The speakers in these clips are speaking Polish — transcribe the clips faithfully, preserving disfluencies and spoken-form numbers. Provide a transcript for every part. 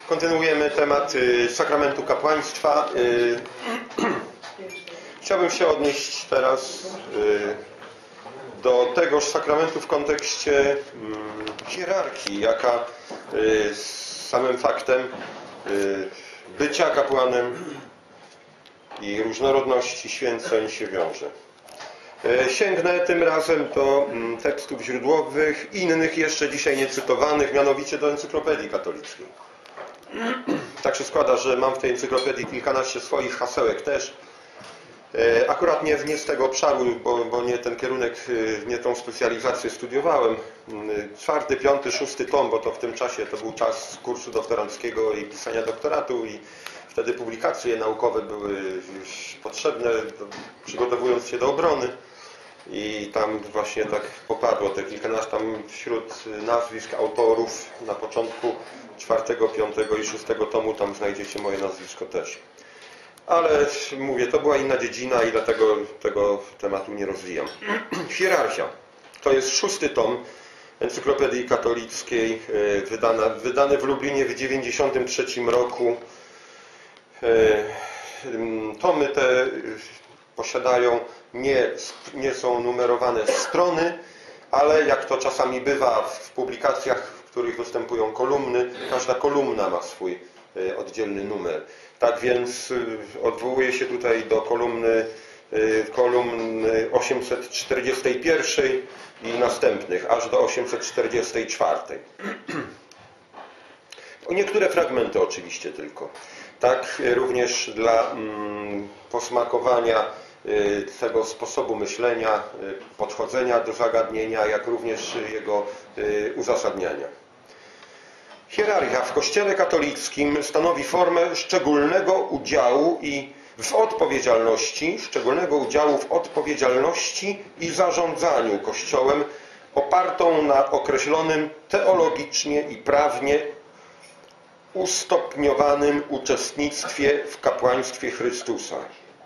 Kontynuujemy temat y, sakramentu kapłaństwa. Y, chciałbym się odnieść teraz y, do tegoż sakramentu w kontekście y, hierarchii, jaka y, z samym faktem y, bycia kapłanem i różnorodności święceń się wiąże. Y, sięgnę tym razem do y, tekstów źródłowych, innych jeszcze dzisiaj niecytowanych, mianowicie do Encyklopedii Katolickiej. Tak się składa, że mam w tej encyklopedii kilkanaście swoich hasełek też. Akurat nie, nie z tego obszaru, bo, bo nie ten kierunek, nie tą specjalizację studiowałem. Czwarty, piąty, szósty tom, bo to w tym czasie to był czas kursu doktoranckiego i pisania doktoratu i wtedy publikacje naukowe były już potrzebne, przygotowując się do obrony. I tam właśnie tak popadło te kilkanaście, tam wśród nazwisk autorów na początku czwartego, piątego i szóstego tomu tam znajdziecie moje nazwisko też. Ale mówię, to była inna dziedzina i dlatego tego tematu nie rozwijam. Hierarchia. To jest szósty tom Encyklopedii Katolickiej, wydana, wydany w Lublinie w dziewięćdziesiątym trzecim roku. Tomy te posiadają, nie, nie są numerowane strony, ale jak to czasami bywa w publikacjach, w których występują kolumny, każda kolumna ma swój oddzielny numer. Tak więc odwołuję się tutaj do kolumny, kolumny osiemset czterdziestej pierwszej i następnych, aż do osiemset czterdziestej czwartej. Niektóre fragmenty oczywiście tylko. Tak również dla mm, posmakowania tego sposobu myślenia, podchodzenia do zagadnienia, jak również jego uzasadniania. Hierarchia w Kościele katolickim stanowi formę szczególnego udziału i w odpowiedzialności, szczególnego udziału w odpowiedzialności i zarządzaniu Kościołem opartą na określonym teologicznie i prawnie ustopniowanym uczestnictwie w kapłaństwie Chrystusa.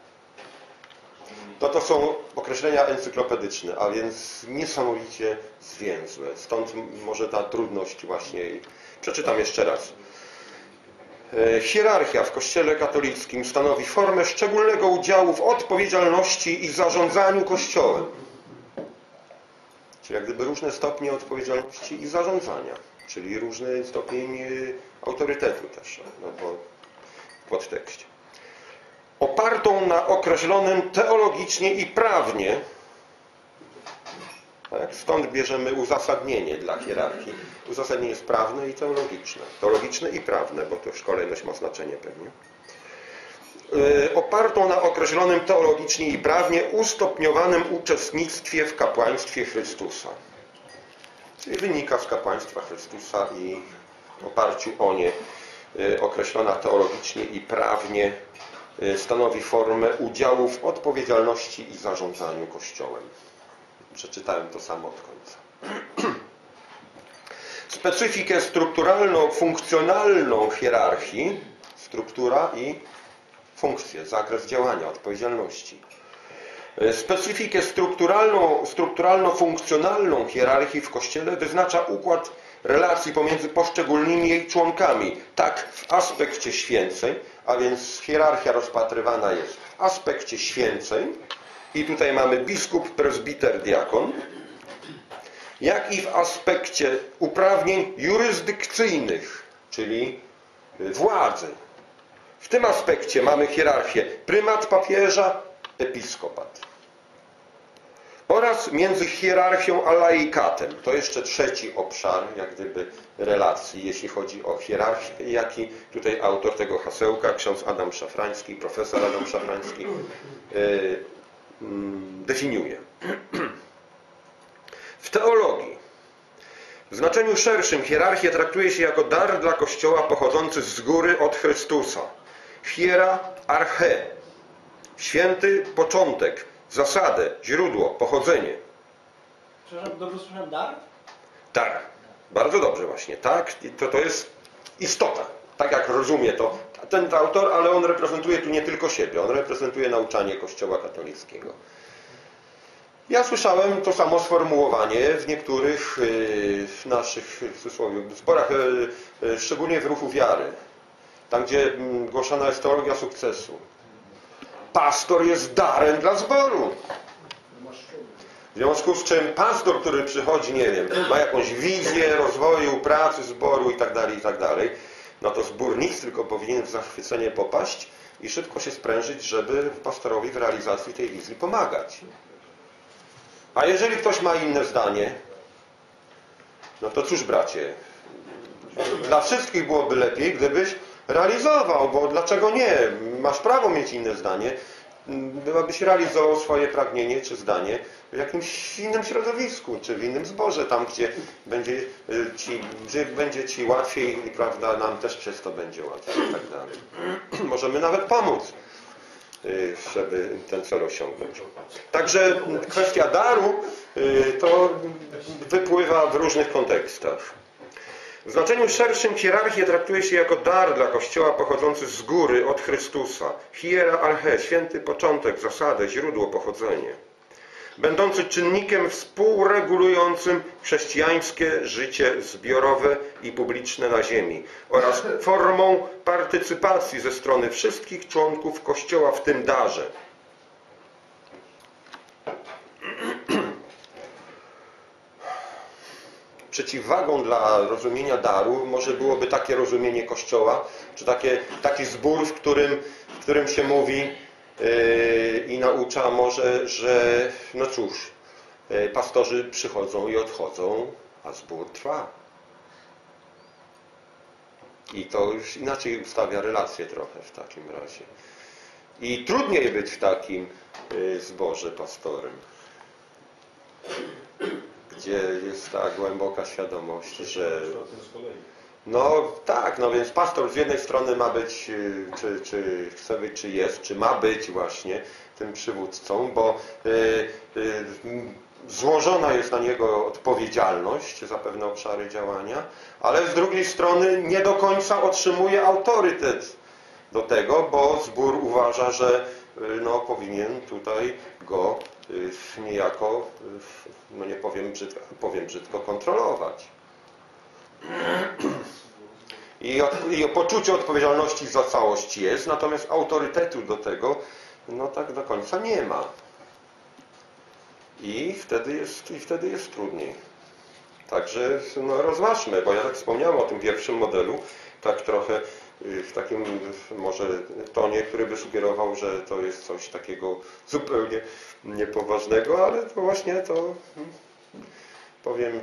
To, to są określenia encyklopedyczne, a więc niesamowicie zwięzłe. Stąd może ta trudność właśnie. Przeczytam jeszcze raz. Hierarchia w Kościele katolickim stanowi formę szczególnego udziału w odpowiedzialności i zarządzaniu Kościołem. Czyli jak gdyby różne stopnie odpowiedzialności i zarządzania. Czyli różny stopień autorytetu też, no bo w podtekście. Opartą na określonym teologicznie i prawnie, tak, stąd bierzemy uzasadnienie dla hierarchii. Uzasadnienie jest prawne i teologiczne. Teologiczne i prawne, bo to kolejność ma znaczenie pewnie. Yy, opartą na określonym teologicznie i prawnie ustopniowanym uczestnictwie w kapłaństwie Chrystusa. Czyli wynika z kapłaństwa Chrystusa i w oparciu o nie yy, określona teologicznie i prawnie stanowi formę udziału w odpowiedzialności i zarządzaniu Kościołem. Przeczytałem to samo od końca. Specyfikę strukturalno-funkcjonalną hierarchii, struktura i funkcje, zakres działania, odpowiedzialności. Specyfikę strukturalną, strukturalno-funkcjonalną hierarchii w Kościele wyznacza układ relacji pomiędzy poszczególnymi jej członkami, tak w aspekcie święceń, a więc hierarchia rozpatrywana jest w aspekcie święceń i tutaj mamy biskup, prezbiter, diakon, jak i w aspekcie uprawnień jurysdykcyjnych, czyli władzy. W tym aspekcie mamy hierarchię prymat papieża, episkopat. Oraz między hierarchią a laikatem. To jeszcze trzeci obszar, jak gdyby, relacji, jeśli chodzi o hierarchię, jaki tutaj autor tego hasełka, ksiądz Adam Szafrański, profesor Adam Szafrański, yy, yy, definiuje. W teologii, w znaczeniu szerszym, hierarchię traktuje się jako dar dla Kościoła pochodzący z góry od Chrystusa. Hiera, arche, święty początek, zasadę, źródło, pochodzenie. Przepraszam, dobrze słyszałem, dar? Dar. Bardzo dobrze właśnie. Tak, to, to jest istota. Tak jak rozumie to ten autor, ale on reprezentuje tu nie tylko siebie. On reprezentuje nauczanie Kościoła katolickiego. Ja słyszałem to samo sformułowanie w niektórych yy, naszych w cudzysłowie, sporach, yy, szczególnie w ruchu wiary. tam gdzie głoszona jest teologia sukcesu. Pastor jest darem dla zboru. W związku z czym pastor, który przychodzi, nie wiem, ma jakąś wizję rozwoju, pracy zboru i tak dalej, i tak dalej, no to zbór nic, tylko powinien w zachwycenie popaść i szybko się sprężyć, żeby pastorowi w realizacji tej wizji pomagać. A jeżeli ktoś ma inne zdanie, no to cóż, bracie, dla wszystkich byłoby lepiej, gdybyś realizował, bo dlaczego nie? Masz prawo mieć inne zdanie, byś realizował swoje pragnienie czy zdanie w jakimś innym środowisku, czy w innym zborze, tam gdzie będzie ci, gdzie będzie ci łatwiej i prawda, nam też przez to będzie łatwiej i tak dalej. Możemy nawet pomóc, żeby ten cel osiągnąć. Także kwestia daru to wypływa w różnych kontekstach. W znaczeniu szerszym hierarchię traktuje się jako dar dla Kościoła pochodzący z góry od Chrystusa. Hiera arche, święty początek, zasadę, źródło, pochodzenie. Będący czynnikiem współregulującym chrześcijańskie życie zbiorowe i publiczne na ziemi oraz formą partycypacji ze strony wszystkich członków Kościoła w tym darze. Przeciwwagą dla rozumienia daru może byłoby takie rozumienie Kościoła, czy takie, taki zbór, w którym, w którym się mówi yy, i naucza może, że no cóż, yy, pastorzy przychodzą i odchodzą, a zbór trwa. I to już inaczej ustawia relacje trochę w takim razie. I trudniej być w takim yy, zborze pastorem, gdzie jest ta głęboka świadomość, że no tak, no więc pastor z jednej strony ma być, czy, czy chce być, czy jest, czy ma być właśnie tym przywódcą, bo y, y, złożona jest na niego odpowiedzialność za pewne obszary działania, ale z drugiej strony nie do końca otrzymuje autorytet do tego, bo zbór uważa, że no, powinien tutaj go niejako, no nie powiem brzydko, powiem brzydko, kontrolować. I, I poczucie odpowiedzialności za całość jest, natomiast autorytetu do tego, no tak do końca nie ma. I wtedy jest, i wtedy jest trudniej. Także no, rozważmy, bo ja tak wspomniałem o tym pierwszym modelu, tak trochę w takim może tonie, który by sugerował, że to jest coś takiego zupełnie niepoważnego, ale to właśnie to powiem,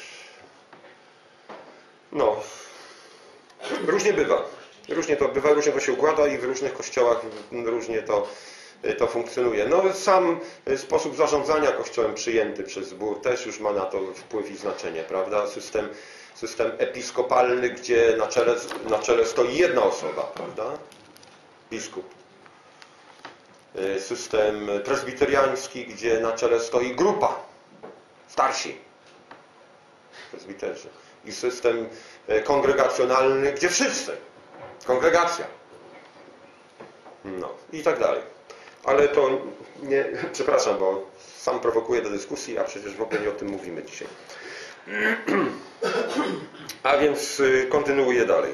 no różnie bywa. Różnie to bywa, różnie to się układa i w różnych kościołach różnie to, to funkcjonuje. No sam sposób zarządzania Kościołem przyjęty przez zbór też już ma na to wpływ i znaczenie, prawda? System System episkopalny, gdzie na czele, na czele stoi jedna osoba, prawda? Biskup. System prezbiteriański, gdzie na czele stoi grupa, starsi prezbiterzy. I system kongregacjonalny, gdzie wszyscy, kongregacja. No i tak dalej. Ale to nie, przepraszam, bo sam prowokuję do dyskusji, a przecież w ogóle nie o tym mówimy dzisiaj. A więc kontynuuję dalej.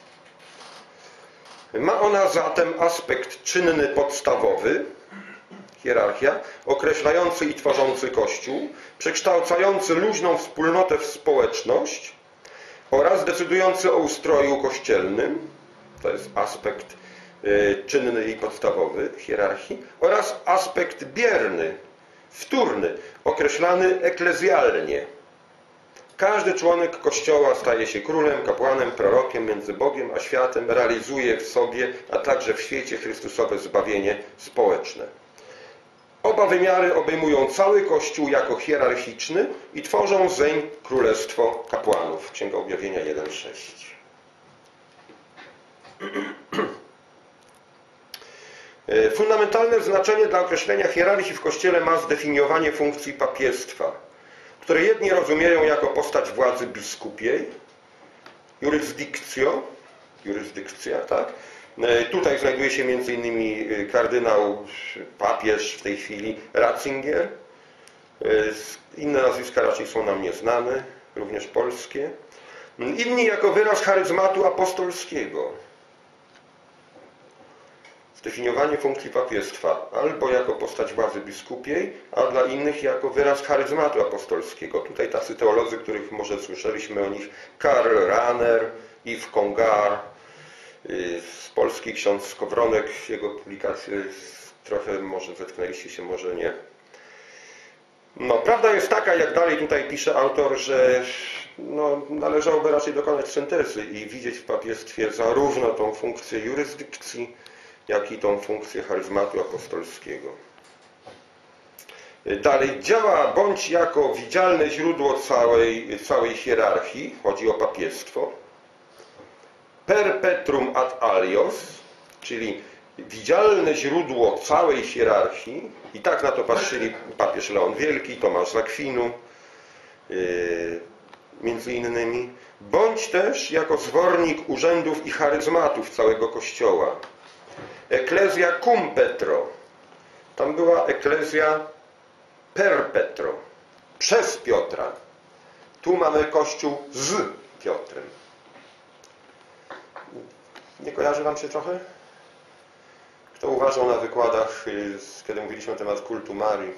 Ma ona zatem aspekt czynny podstawowy, hierarchia, określający i tworzący Kościół, przekształcający luźną wspólnotę w społeczność oraz decydujący o ustroju kościelnym, to jest aspekt czynny i podstawowy hierarchii, oraz aspekt bierny, wtórny, określany eklezjalnie. Każdy członek Kościoła staje się królem, kapłanem, prorokiem między Bogiem a światem, realizuje w sobie, a także w świecie Chrystusowe zbawienie społeczne. Oba wymiary obejmują cały Kościół jako hierarchiczny i tworzą zeń królestwo kapłanów. Księga Objawienia jeden sześć. Fundamentalne znaczenie dla określenia hierarchii w Kościele ma zdefiniowanie funkcji papiestwa, które jedni rozumieją jako postać władzy biskupiej, jurysdikcjo, jurysdykcja, tak? Tutaj znajduje się między innymi kardynał, papież w tej chwili, Ratzinger. Inne nazwiska raczej są nam nieznane, również polskie. Inni jako wyraz charyzmatu apostolskiego. zdefiniowanie funkcji papiestwa albo jako postać władzy biskupiej, a dla innych jako wyraz charyzmatu apostolskiego. Tutaj tacy teolodzy, których może słyszeliśmy o nich, Karl Rahner, Yves Congar, z Polski ksiądz Skowronek, jego publikacje trochę może zetknęliście się, może nie. No, prawda jest taka, jak dalej tutaj pisze autor, że no, należałoby raczej dokonać syntezy i widzieć w papiestwie zarówno tą funkcję jurysdykcji, jak i tą funkcję charyzmatu apostolskiego. Dalej, działa bądź jako widzialne źródło całej, całej hierarchii, chodzi o papiestwo, perpetuum ad alios, czyli widzialne źródło całej hierarchii, i tak na to patrzyli papież Leon Wielki, Tomasz z Akwinu, yy, między innymi, bądź też jako zwornik urzędów i charyzmatów całego Kościoła. Ecclesia cum Petro. Tam była eklezja per Petro, przez Piotra. Tu mamy Kościół z Piotrem. Nie kojarzy wam się trochę? Kto uważał na wykładach, kiedy mówiliśmy na temat kultu Marii?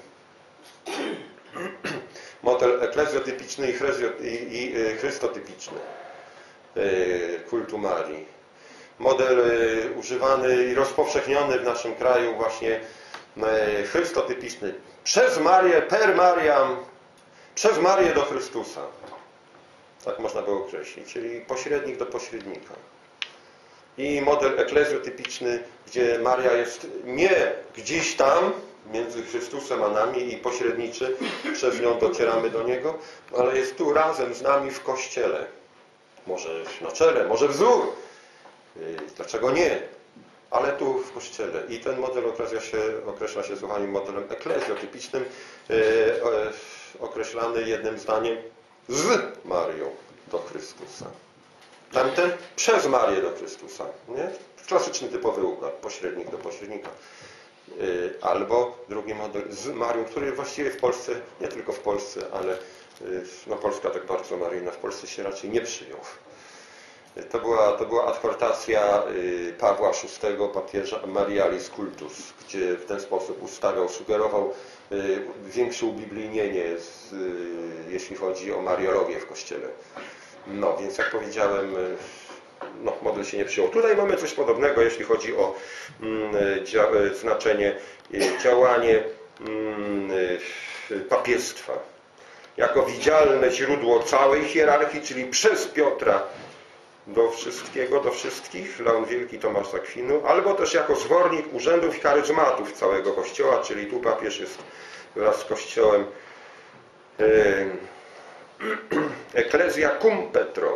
Model eklezjotypiczny i, i, i chrystotypiczny kultu Marii. Model używany i rozpowszechniony w naszym kraju właśnie chrystotypiczny. Przez Marię, per Mariam, przez Marię do Chrystusa. Tak można było określić, czyli pośrednik do pośrednika. I model eklezjotypiczny, gdzie Maria jest nie gdzieś tam, między Chrystusem a nami i pośredniczy, przez nią docieramy do Niego, ale jest tu razem z nami w Kościele. Może na czele, może wzór. Dlaczego nie? Ale tu w Kościele. I ten model określa się, określa się słuchaniem modelem eklezjotypicznym, e, e, określany jednym zdaniem z Marią do Chrystusa. Tamten przez Marię do Chrystusa. Nie? Klasyczny, typowy układ, pośrednik do pośrednika. Yy, albo drugi model z Marią, który właściwie w Polsce, nie tylko w Polsce, ale yy, no Polska tak bardzo maryjna w Polsce się raczej nie przyjął. Yy, to, była, to była adhortacja yy, Pawła szóstego, papieża Marialis Cultus, gdzie w ten sposób ustawiał, sugerował yy, większe ubiblijnienie, z, yy, jeśli chodzi o mariologię w Kościele. No, więc jak powiedziałem, no, model się nie przyjął. Tutaj mamy coś podobnego, jeśli chodzi o mm, dzia znaczenie, działanie mm, papiestwa. Jako widzialne źródło całej hierarchii, czyli przez Piotra do wszystkiego, do wszystkich, Leon Wielki, Tomasz z Akwinu, albo też jako zwornik urzędów i charyzmatów całego Kościoła, czyli tu papież jest wraz z Kościołem. Yy, Ecclesia cum Petro.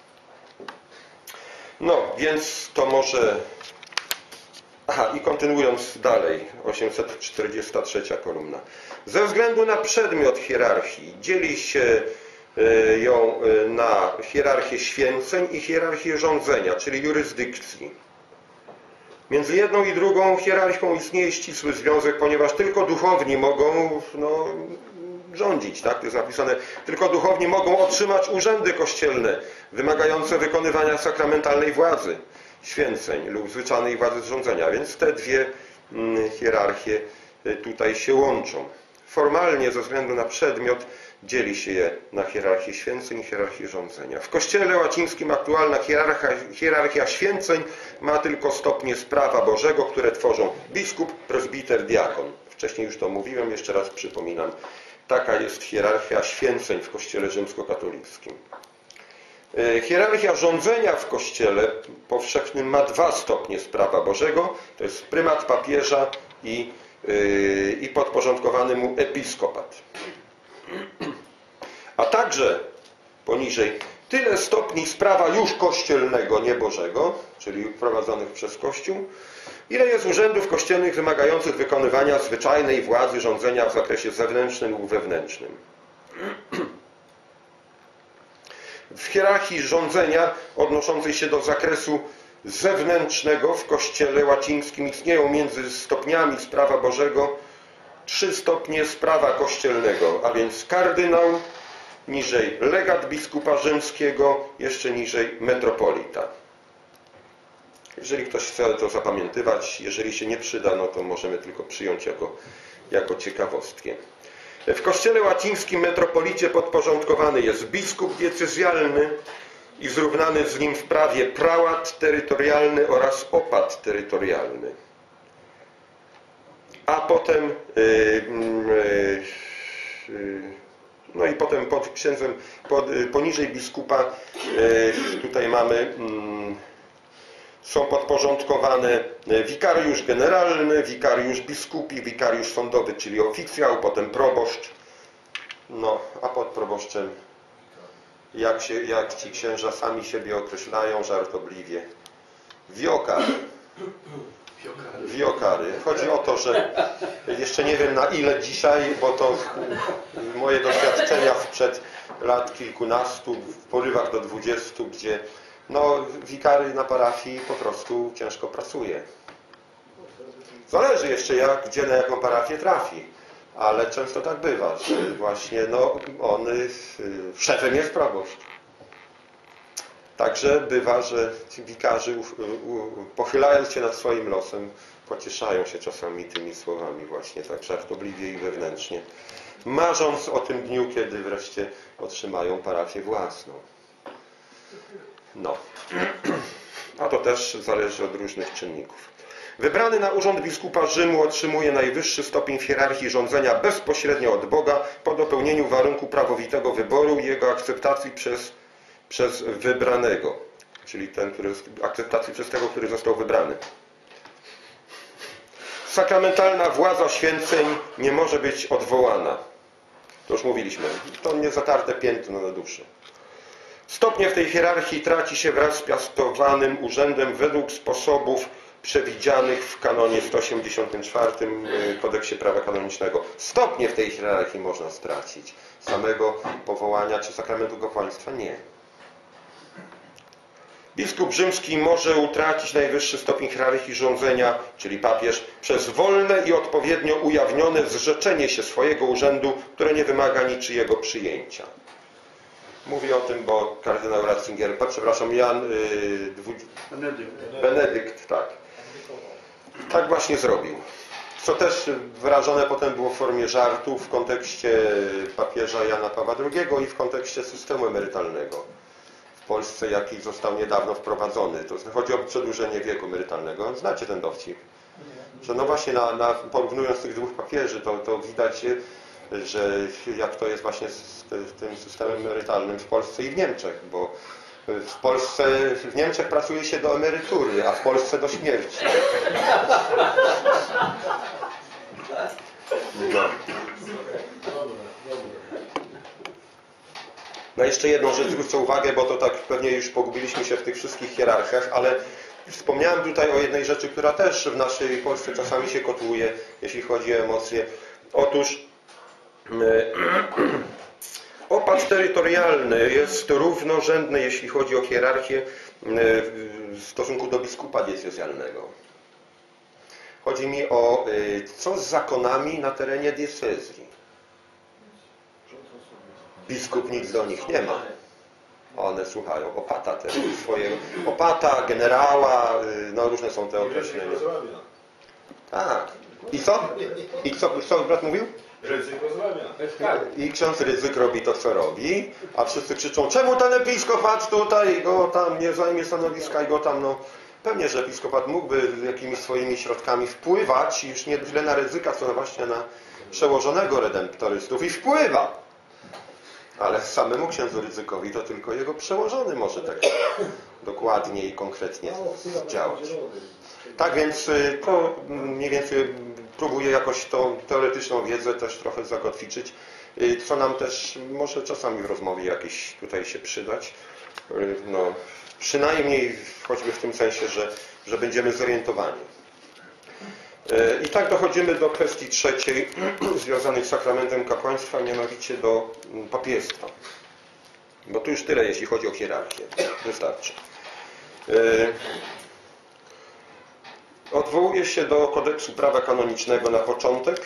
No, więc to może... Aha, i kontynuując dalej, osiemset czterdziesta trzecia kolumna. Ze względu na przedmiot hierarchii dzieli się ją na hierarchię święceń i hierarchię rządzenia, czyli jurysdykcji. Między jedną i drugą hierarchią istnieje ścisły związek, ponieważ tylko duchowni mogą no, rządzić, tak? To jest napisane, tylko duchowni mogą otrzymać urzędy kościelne wymagające wykonywania sakramentalnej władzy, święceń lub zwyczajnej władzy rządzenia. Więc te dwie mm, hierarchie tutaj się łączą. Formalnie ze względu na przedmiot dzieli się je na hierarchię święceń i hierarchię rządzenia. W Kościele łacińskim aktualna hierarchia, hierarchia święceń ma tylko stopnie z prawa Bożego, które tworzą biskup, prezbiter, diakon. Wcześniej już to mówiłem, jeszcze raz przypominam. Taka jest hierarchia święceń w Kościele rzymskokatolickim. Hierarchia rządzenia w Kościele powszechnym ma dwa stopnie z prawa Bożego. To jest prymat papieża i, yy, i podporządkowany mu episkopat. A także poniżej tyle stopni z prawa już kościelnego, nie Bożego, czyli prowadzonych przez Kościół, ile jest urzędów kościelnych wymagających wykonywania zwyczajnej władzy rządzenia w zakresie zewnętrznym lub wewnętrznym. W hierarchii rządzenia odnoszącej się do zakresu zewnętrznego w Kościele łacińskim istnieją między stopniami z prawa Bożego trzy stopnie z prawa kościelnego, a więc kardynał, niżej legat biskupa rzymskiego, jeszcze niżej metropolita. Jeżeli ktoś chce to zapamiętywać, jeżeli się nie przyda, no to możemy tylko przyjąć jako, jako ciekawostkę. W kościele łacińskim metropolicie podporządkowany jest biskup diecezjalny i zrównany z nim w prawie prałat terytorialny oraz opat terytorialny. A potem yy, yy, yy, no i potem pod księdzem, pod, poniżej biskupa yy, tutaj mamy yy, są podporządkowane wikariusz generalny, wikariusz biskupi, wikariusz sądowy, czyli oficjał, potem proboszcz. No, a pod proboszczem, jak, się, jak ci księża sami siebie określają żartobliwie, wiokary. Wiokary. Chodzi o to, że jeszcze nie wiem na ile dzisiaj, bo to moje doświadczenia sprzed lat kilkunastu, w porywach do dwudziestu, gdzie no, wikary na parafii po prostu ciężko pracuje. Zależy jeszcze jak, gdzie na jaką parafię trafi, ale często tak bywa, że właśnie no, on, szefem jest proboszcz. Także bywa, że ci wikarzy pochylając się nad swoim losem pocieszają się czasami tymi słowami właśnie tak żartobliwie i wewnętrznie, marząc o tym dniu, kiedy wreszcie otrzymają parafię własną. No, a to też zależy od różnych czynników. Wybrany na urząd biskupa Rzymu otrzymuje najwyższy stopień w hierarchii rządzenia bezpośrednio od Boga po dopełnieniu warunku prawowitego wyboru i jego akceptacji przez, przez wybranego, czyli ten, który, akceptacji przez tego, który został wybrany. Sakramentalna władza święceń nie może być odwołana. To już mówiliśmy. To niezatarte piętno na duszy. Stopnie w tej hierarchii traci się wraz z piastowanym urzędem według sposobów przewidzianych w kanonie sto osiemdziesiątym czwartym Kodeksie Prawa Kanonicznego. Stopnie w tej hierarchii można stracić. Samego powołania czy sakramentu kapłaństwa nie. Biskup rzymski może utracić najwyższy stopień hierarchii rządzenia, czyli papież, przez wolne i odpowiednio ujawnione zrzeczenie się swojego urzędu, które nie wymaga niczyjego przyjęcia. Mówię o tym, bo kardynał Ratzinger, przepraszam, Jan yy, dwu... Benedykt. Benedykt, tak. Tak właśnie zrobił. Co też wyrażone potem było w formie żartu w kontekście papieża Jana Pawła drugiego i w kontekście systemu emerytalnego w Polsce, jaki został niedawno wprowadzony. To chodzi o przedłużenie wieku emerytalnego. Znacie ten dowcip? Że no właśnie na, na, porównując tych dwóch papieży, to, to widać, że jak to jest właśnie z tym systemem emerytalnym w Polsce i w Niemczech, bo w Polsce, w Niemczech pracuje się do emerytury, a w Polsce do śmierci. No. No jeszcze jedną rzecz zwrócę uwagę, bo to tak pewnie już pogubiliśmy się w tych wszystkich hierarchiach, ale wspomniałem tutaj o jednej rzeczy, która też w naszej Polsce czasami się kotłuje, jeśli chodzi o emocje. Otóż opat terytorialny jest równorzędny, jeśli chodzi o hierarchię w stosunku do biskupa diecezjalnego. Chodzi mi o co z zakonami na terenie diecezji. Biskup nic do nich nie ma. One słuchają opata też swojego. Opata, generała, no różne są te określenia. Tak. I co? I co, co brat mówił? Ryzyk rozrabia. I ksiądz Ryzyk robi to, co robi, a wszyscy krzyczą, czemu ten episkopat tutaj go tam nie zajmie stanowiska i go tam, no pewnie, że episkopat mógłby jakimiś swoimi środkami wpływać już nie tyle na Ryzyka, co właśnie na przełożonego redemptorystów i wpływa. Ale samemu księdzu Ryzykowi to tylko jego przełożony może tak dokładnie i konkretnie działać. Tak więc to mniej więcej próbuję jakoś tą teoretyczną wiedzę też trochę zakotwiczyć, co nam też może czasami w rozmowie jakieś tutaj się przydać. No, przynajmniej choćby w tym sensie, że, że będziemy zorientowani. I tak dochodzimy do kwestii trzeciej związanej z sakramentem kapłaństwa, mianowicie do papiestwa. Bo tu już tyle, jeśli chodzi o hierarchię. Wystarczy. Odwołuję się do kodeksu prawa kanonicznego na początek,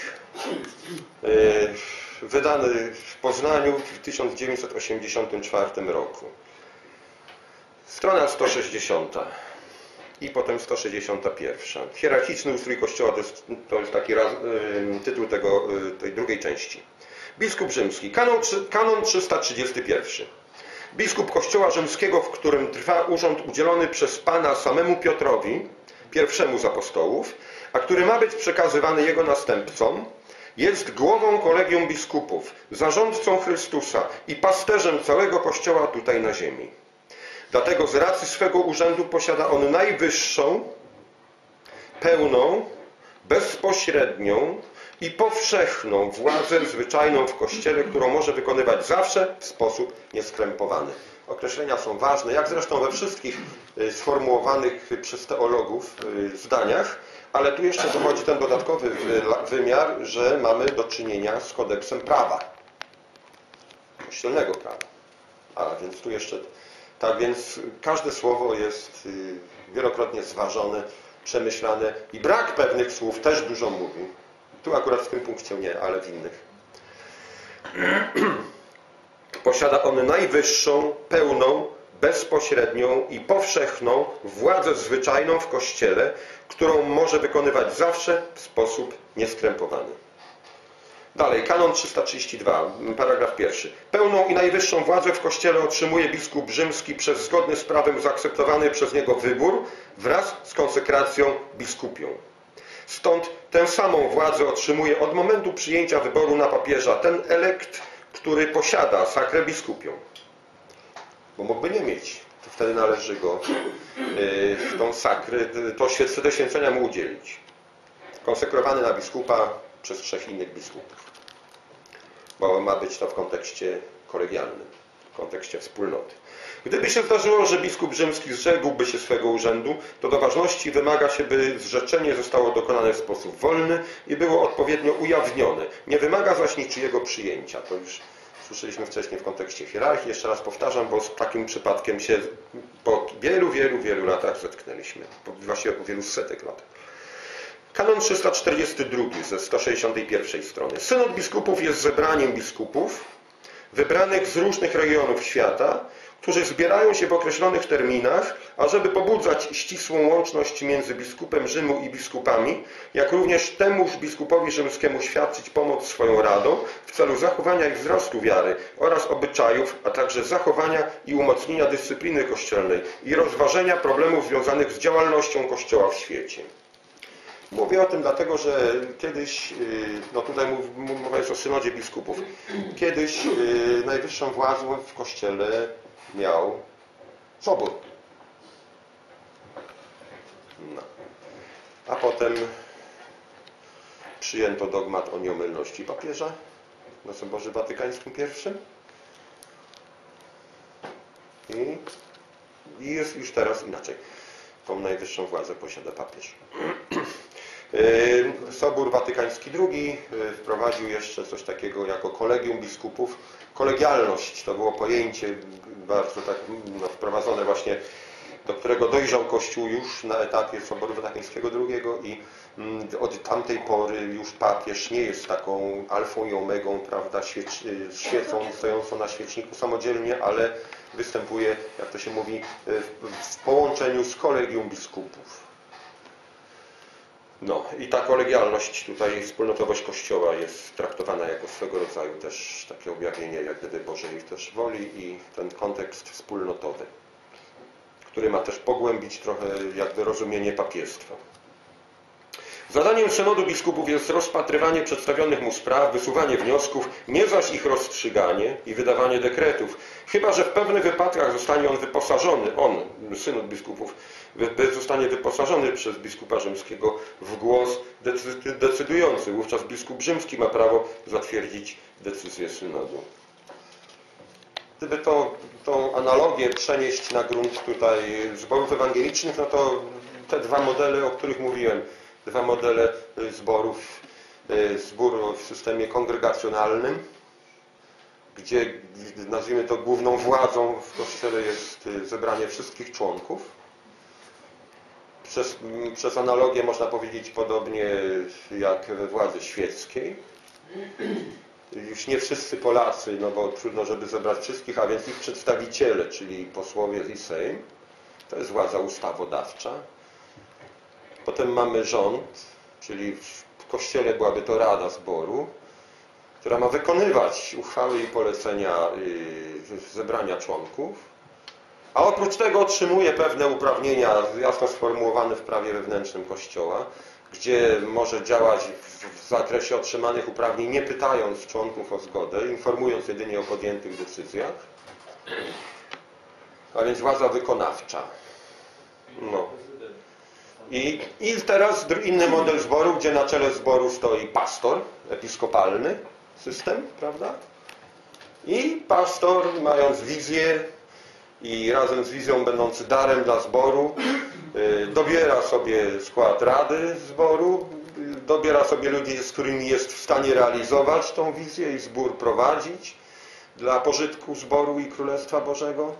wydany w Poznaniu w tysiąc dziewięćset osiemdziesiątym czwartym roku. Strona sto sześćdziesiąta. i potem sto sześćdziesiąta pierwsza. Hierarchiczny ustrój Kościoła to jest, to jest taki raz, y, tytuł tego, y, tej drugiej części. Biskup rzymski. Kanon, kanon trzysta trzydziesty pierwszy. Biskup Kościoła Rzymskiego, w którym trwa urząd udzielony przez Pana samemu Piotrowi, pierwszemu z apostołów, a który ma być przekazywany jego następcom, jest głową kolegium biskupów, zarządcą Chrystusa i pasterzem całego Kościoła tutaj na ziemi. Dlatego z racji swego urzędu posiada on najwyższą, pełną, bezpośrednią i powszechną władzę zwyczajną w Kościele, którą może wykonywać zawsze w sposób nieskrępowany. Określenia są ważne, jak zresztą we wszystkich sformułowanych przez teologów zdaniach, ale tu jeszcze dochodzi ten dodatkowy wymiar, że mamy do czynienia z kodeksem prawa. Kościelnego prawa. A więc tu jeszcze, tak więc każde słowo jest wielokrotnie zważone, przemyślane i brak pewnych słów też dużo mówi. Tu akurat w tym punkcie nie, ale w innych. Posiada on najwyższą, pełną, bezpośrednią i powszechną władzę zwyczajną w Kościele, którą może wykonywać zawsze w sposób nieskrępowany. Dalej, kanon trzysta trzydzieści dwa, paragraf pierwszy. Pełną i najwyższą władzę w Kościele otrzymuje biskup rzymski przez zgodny z prawem zaakceptowany przez niego wybór wraz z konsekracją biskupią. Stąd tę samą władzę otrzymuje od momentu przyjęcia wyboru na papieża ten elekt, który posiada sakrę biskupią. Bo mógłby nie mieć, to wtedy należy go yy, tą sakrę, to święcenie święcenia mu udzielić. Konsekrowany na biskupa przez trzech innych biskupów. Bo ma być to w kontekście kolegialnym, w kontekście wspólnoty. Gdyby się zdarzyło, że biskup rzymski zrzekłby się swego urzędu, to do ważności wymaga się, by zrzeczenie zostało dokonane w sposób wolny i było odpowiednio ujawnione. Nie wymaga zaś niczyjego przyjęcia. To już słyszeliśmy wcześniej w kontekście hierarchii. Jeszcze raz powtarzam, bo z takim przypadkiem się po wielu, wielu, wielu latach zetknęliśmy. Właściwie po wielu setek lat. Kanon trzysta czterdziesty drugi ze sto sześćdziesiątej pierwszej strony. Synod biskupów jest zebraniem biskupów wybranych z różnych regionów świata, którzy zbierają się w określonych terminach, ażeby pobudzać ścisłą łączność między biskupem Rzymu i biskupami, jak również temuż biskupowi rzymskiemu świadczyć pomoc swoją radą w celu zachowania ich wzrostu wiary oraz obyczajów, a także zachowania i umocnienia dyscypliny kościelnej i rozważenia problemów związanych z działalnością Kościoła w świecie. Mówię o tym dlatego, że kiedyś, no tutaj mowa jest o synodzie biskupów, kiedyś najwyższą władzę w Kościele miał Sobór. No. A potem przyjęto dogmat o nieomylności papieża na Soborze Watykańskim pierwszym i, i jest już teraz inaczej. Tą najwyższą władzę posiada papież. Sobór Watykański drugi wprowadził jeszcze coś takiego jako kolegium biskupów. Kolegialność to było pojęcie bardzo tak no, wprowadzone właśnie, do którego dojrzał Kościół już na etapie Soboru Watykańskiego drugiego i od tamtej pory już papież nie jest taką alfą i omegą, prawda, świecą stojącą na świeczniku samodzielnie, ale występuje, jak to się mówi, w połączeniu z kolegium biskupów. No i ta kolegialność, tutaj wspólnotowość Kościoła jest traktowana jako swego rodzaju też takie objawienie jak gdyby Bożej też woli i ten kontekst wspólnotowy, który ma też pogłębić trochę jakby rozumienie papiestwa. Zadaniem synodu biskupów jest rozpatrywanie przedstawionych mu spraw, wysuwanie wniosków, nie zaś ich rozstrzyganie i wydawanie dekretów, chyba że w pewnych wypadkach zostanie on wyposażony, on, synod biskupów, zostanie wyposażony przez biskupa rzymskiego w głos decydujący. Wówczas biskup rzymski ma prawo zatwierdzić decyzję synodu. Gdyby to, tą analogię przenieść na grunt tutaj zborów ewangelicznych, no to te dwa modele, o których mówiłem, dwa modele zborów, zbór w systemie kongregacjonalnym, gdzie nazwijmy to główną władzą w Kościele jest zebranie wszystkich członków. Przez, przez analogię można powiedzieć podobnie jak we władzy świeckiej. Już nie wszyscy Polacy, no bo trudno, żeby zebrać wszystkich, a więc ich przedstawiciele, czyli posłowie i Sejm. To jest władza ustawodawcza. Potem mamy rząd, czyli w kościele byłaby to Rada Zboru, która ma wykonywać uchwały i polecenia zebrania członków, a oprócz tego otrzymuje pewne uprawnienia jasno sformułowane w prawie wewnętrznym Kościoła, gdzie może działać w zakresie otrzymanych uprawnień, nie pytając członków o zgodę, informując jedynie o podjętych decyzjach, a więc władza wykonawcza. No. I, I teraz inny model zboru, gdzie na czele zboru stoi pastor episkopalny, system, prawda? I pastor, mając wizję i razem z wizją będący darem dla zboru, yy, dobiera sobie skład rady zboru, yy, dobiera sobie ludzi, z którymi jest w stanie realizować tą wizję i zbór prowadzić dla pożytku zboru i Królestwa Bożego.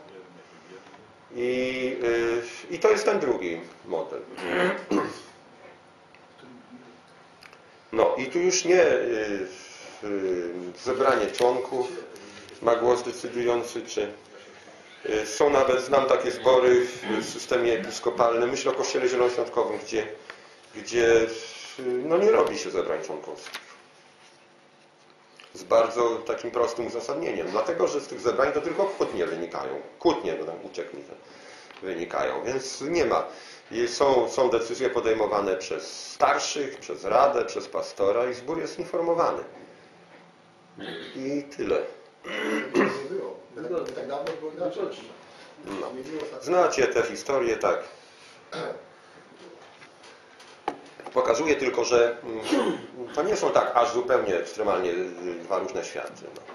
I, yy, I to jest ten drugi model. No i tu już nie yy, yy, zebranie członków ma głos decydujący, czy yy, są nawet, znam takie zbory w systemie episkopalnym, myślę o Kościele Zielonoświątkowym, gdzie, gdzie yy, no nie robi się zebrań członkowskich. Z bardzo takim prostym uzasadnieniem. Dlatego, że z tych zebrań to tylko kłótnie wynikają. Kłótnie, no tam uciekł mi wynikają. Więc nie ma. I są, są decyzje podejmowane przez starszych, przez radę, przez pastora i zbór jest informowany. I tyle. Tak dawno było inaczej. No. Znacie tę historię, tak. Pokazuje tylko, że to nie są tak aż zupełnie ekstremalnie dwa różne światy. No.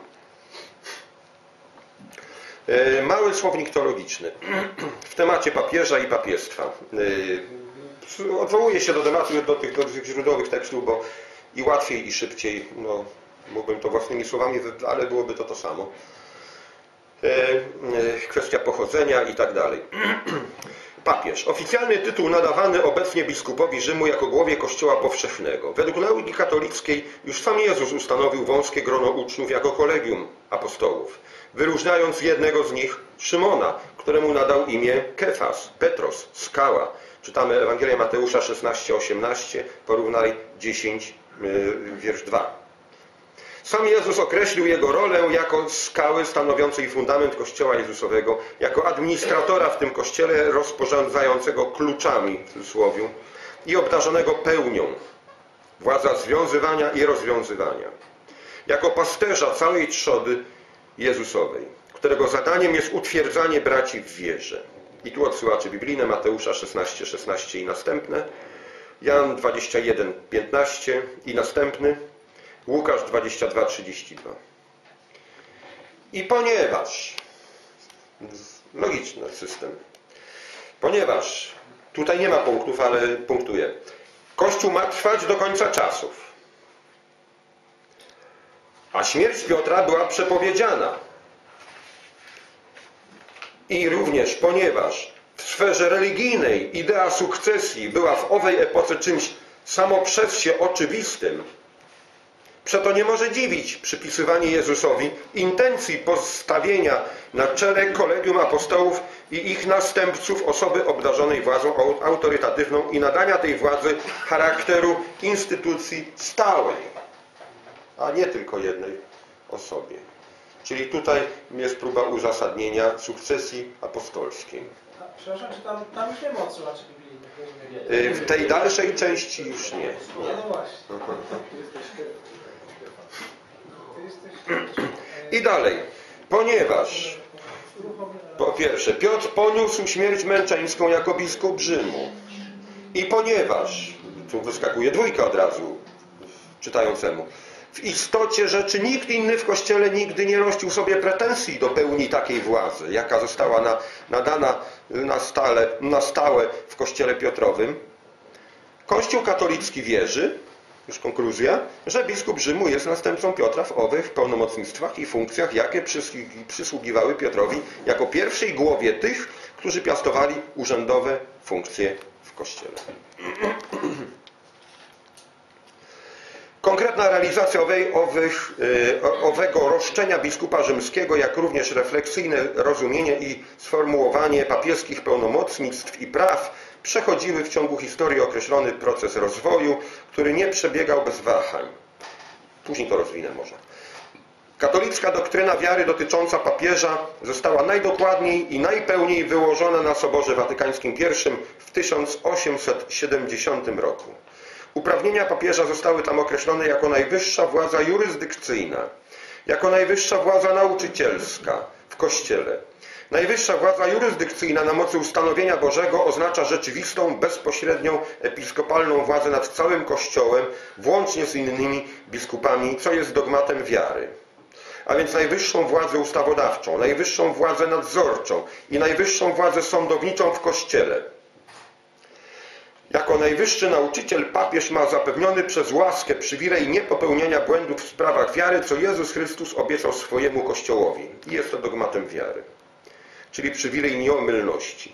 Mały słownik teologiczny w temacie papieża i papiestwa. Odwołuję się do tematu, do tych, do tych źródłowych tekstów, bo i łatwiej, i szybciej, no, mógłbym to własnymi słowami, ale byłoby to to samo. Kwestia pochodzenia i tak dalej. Papież. Oficjalny tytuł nadawany obecnie biskupowi Rzymu jako głowie Kościoła Powszechnego. Według nauki katolickiej już sam Jezus ustanowił wąskie grono uczniów jako kolegium apostołów, wyróżniając jednego z nich, Szymona, któremu nadał imię Kefas, Petros, skała. Czytamy Ewangelię Mateusza szesnaście osiemnaście, porównaj dziesięć, wiersz dwa. Sam Jezus określił jego rolę jako skały stanowiącej fundament Kościoła Jezusowego, jako administratora w tym Kościele rozporządzającego kluczami, w cudzysłowie, i obdarzonego pełnią, władza związywania i rozwiązywania. Jako pasterza całej trzody Jezusowej, którego zadaniem jest utwierdzanie braci w wierze. I tu odsyłacze biblijne, Mateusza szesnaście szesnaście i następne, Jan dwadzieścia jeden piętnaście i następny, Łukasz dwadzieścia dwa trzydzieści dwa. I ponieważ, logiczny system, ponieważ, tutaj nie ma punktów, ale punktuję, Kościół ma trwać do końca czasów, a śmierć Piotra była przepowiedziana. I również ponieważ w sferze religijnej idea sukcesji była w owej epoce czymś samo przez się oczywistym, przeto nie może dziwić przypisywanie Jezusowi intencji postawienia na czele kolegium apostołów i ich następców osoby obdarzonej władzą autorytatywną i nadania tej władzy charakteru instytucji stałej, a nie tylko jednej osobie. Czyli tutaj jest próba uzasadnienia sukcesji apostolskiej. A, przepraszam, czy tam, tam już nie ma odsłuchaczy biblijnych? W tej dalszej części już nie. Nie, no właśnie. I dalej. Ponieważ po pierwsze Piotr poniósł śmierć męczeńską jako biskup Rzymu. I ponieważ, tu wyskakuje dwójka od razu czytającemu, w istocie rzeczy nikt inny w Kościele nigdy nie rościł sobie pretensji do pełni takiej władzy, jaka została na, nadana na stałe, na stałe w Kościele Piotrowym, Kościół katolicki wierzy, już konkluzja, że biskup Rzymu jest następcą Piotra w owych pełnomocnictwach i funkcjach, jakie przysługiwały Piotrowi jako pierwszej głowie tych, którzy piastowali urzędowe funkcje w Kościele. Konkretna realizacja owej, owych, owego roszczenia biskupa rzymskiego, jak również refleksyjne rozumienie i sformułowanie papieskich pełnomocnictw i praw przechodziły w ciągu historii określony proces rozwoju, który nie przebiegał bez wahań. Później to rozwinę może. Katolicka doktryna wiary dotycząca papieża została najdokładniej i najpełniej wyłożona na Soborze Watykańskim pierwszym w tysiąc osiemset siedemdziesiątym roku. Uprawnienia papieża zostały tam określone jako najwyższa władza jurysdykcyjna, jako najwyższa władza nauczycielska w Kościele. Najwyższa władza jurysdykcyjna na mocy ustanowienia Bożego oznacza rzeczywistą, bezpośrednią, episkopalną władzę nad całym Kościołem, włącznie z innymi biskupami, co jest dogmatem wiary. A więc najwyższą władzę ustawodawczą, najwyższą władzę nadzorczą i najwyższą władzę sądowniczą w Kościele. Jako najwyższy nauczyciel papież ma zapewniony przez łaskę przywilej niepopełniania błędów w sprawach wiary, co Jezus Chrystus obiecał swojemu Kościołowi. I jest to dogmatem wiary. Czyli przywilej nieomylności.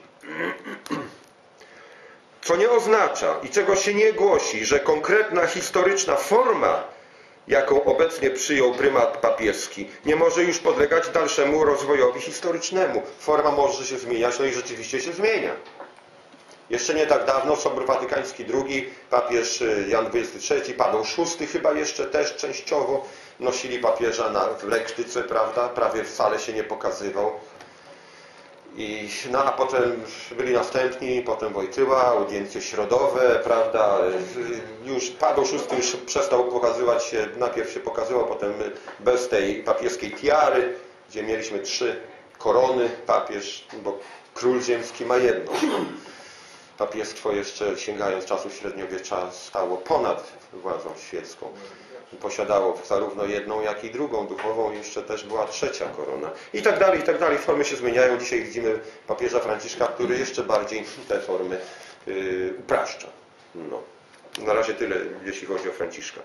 Co nie oznacza i czego się nie głosi, że konkretna historyczna forma, jaką obecnie przyjął prymat papieski, nie może już podlegać dalszemu rozwojowi historycznemu. Forma może się zmieniać, no i rzeczywiście się zmienia. Jeszcze nie tak dawno Sobór Watykański drugi, papież Jan dwudziesty trzeci, Paweł szósty chyba jeszcze też częściowo nosili papieża na, w lektyce, prawda? Prawie wcale się nie pokazywał. I, no a potem byli następni, potem Wojtyła, audiencje środowe, prawda, już Paweł szósty już przestał pokazywać się, najpierw się pokazywał, potem bez tej papieskiej tiary, gdzie mieliśmy trzy korony, papież, bo król ziemski ma jedną. Papiestwo jeszcze sięgając czasów średniowiecza stało ponad władzą świecką. Posiadało zarówno jedną, jak i drugą duchową, jeszcze też była trzecia korona. I tak dalej, i tak dalej. Formy się zmieniają. Dzisiaj widzimy papieża Franciszka, który jeszcze bardziej te formy yy, upraszcza. No. Na razie tyle, jeśli chodzi o Franciszka.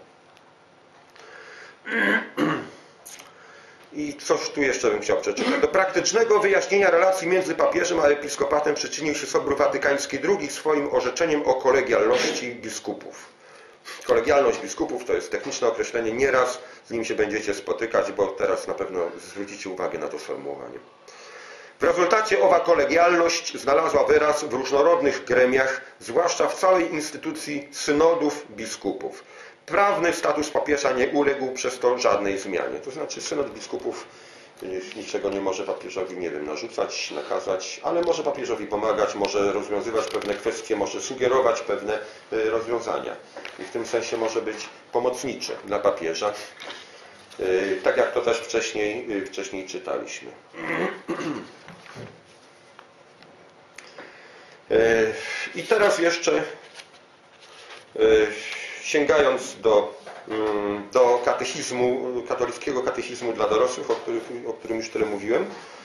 I coś tu jeszcze bym chciał przeczytać. Do praktycznego wyjaśnienia relacji między papieżem a episkopatem przyczynił się Sobór Watykański drugi swoim orzeczeniem o kolegialności biskupów. Kolegialność biskupów to jest techniczne określenie, nieraz z nim się będziecie spotykać, bo teraz na pewno zwrócicie uwagę na to sformułowanie. W rezultacie owa kolegialność znalazła wyraz w różnorodnych gremiach, zwłaszcza w całej instytucji synodów biskupów. Prawny status papieża nie uległ przez to żadnej zmianie. To znaczy synod biskupów niczego nie może papieżowi, nie wiem, narzucać, nakazać, ale może papieżowi pomagać, może rozwiązywać pewne kwestie, może sugerować pewne rozwiązania. I w tym sensie może być pomocniczy dla papieża. Tak jak to też wcześniej, wcześniej czytaliśmy. I teraz jeszcze sięgając do, do katechizmu, katolickiego katechizmu dla dorosłych, o którym, o którym już tyle mówiłem.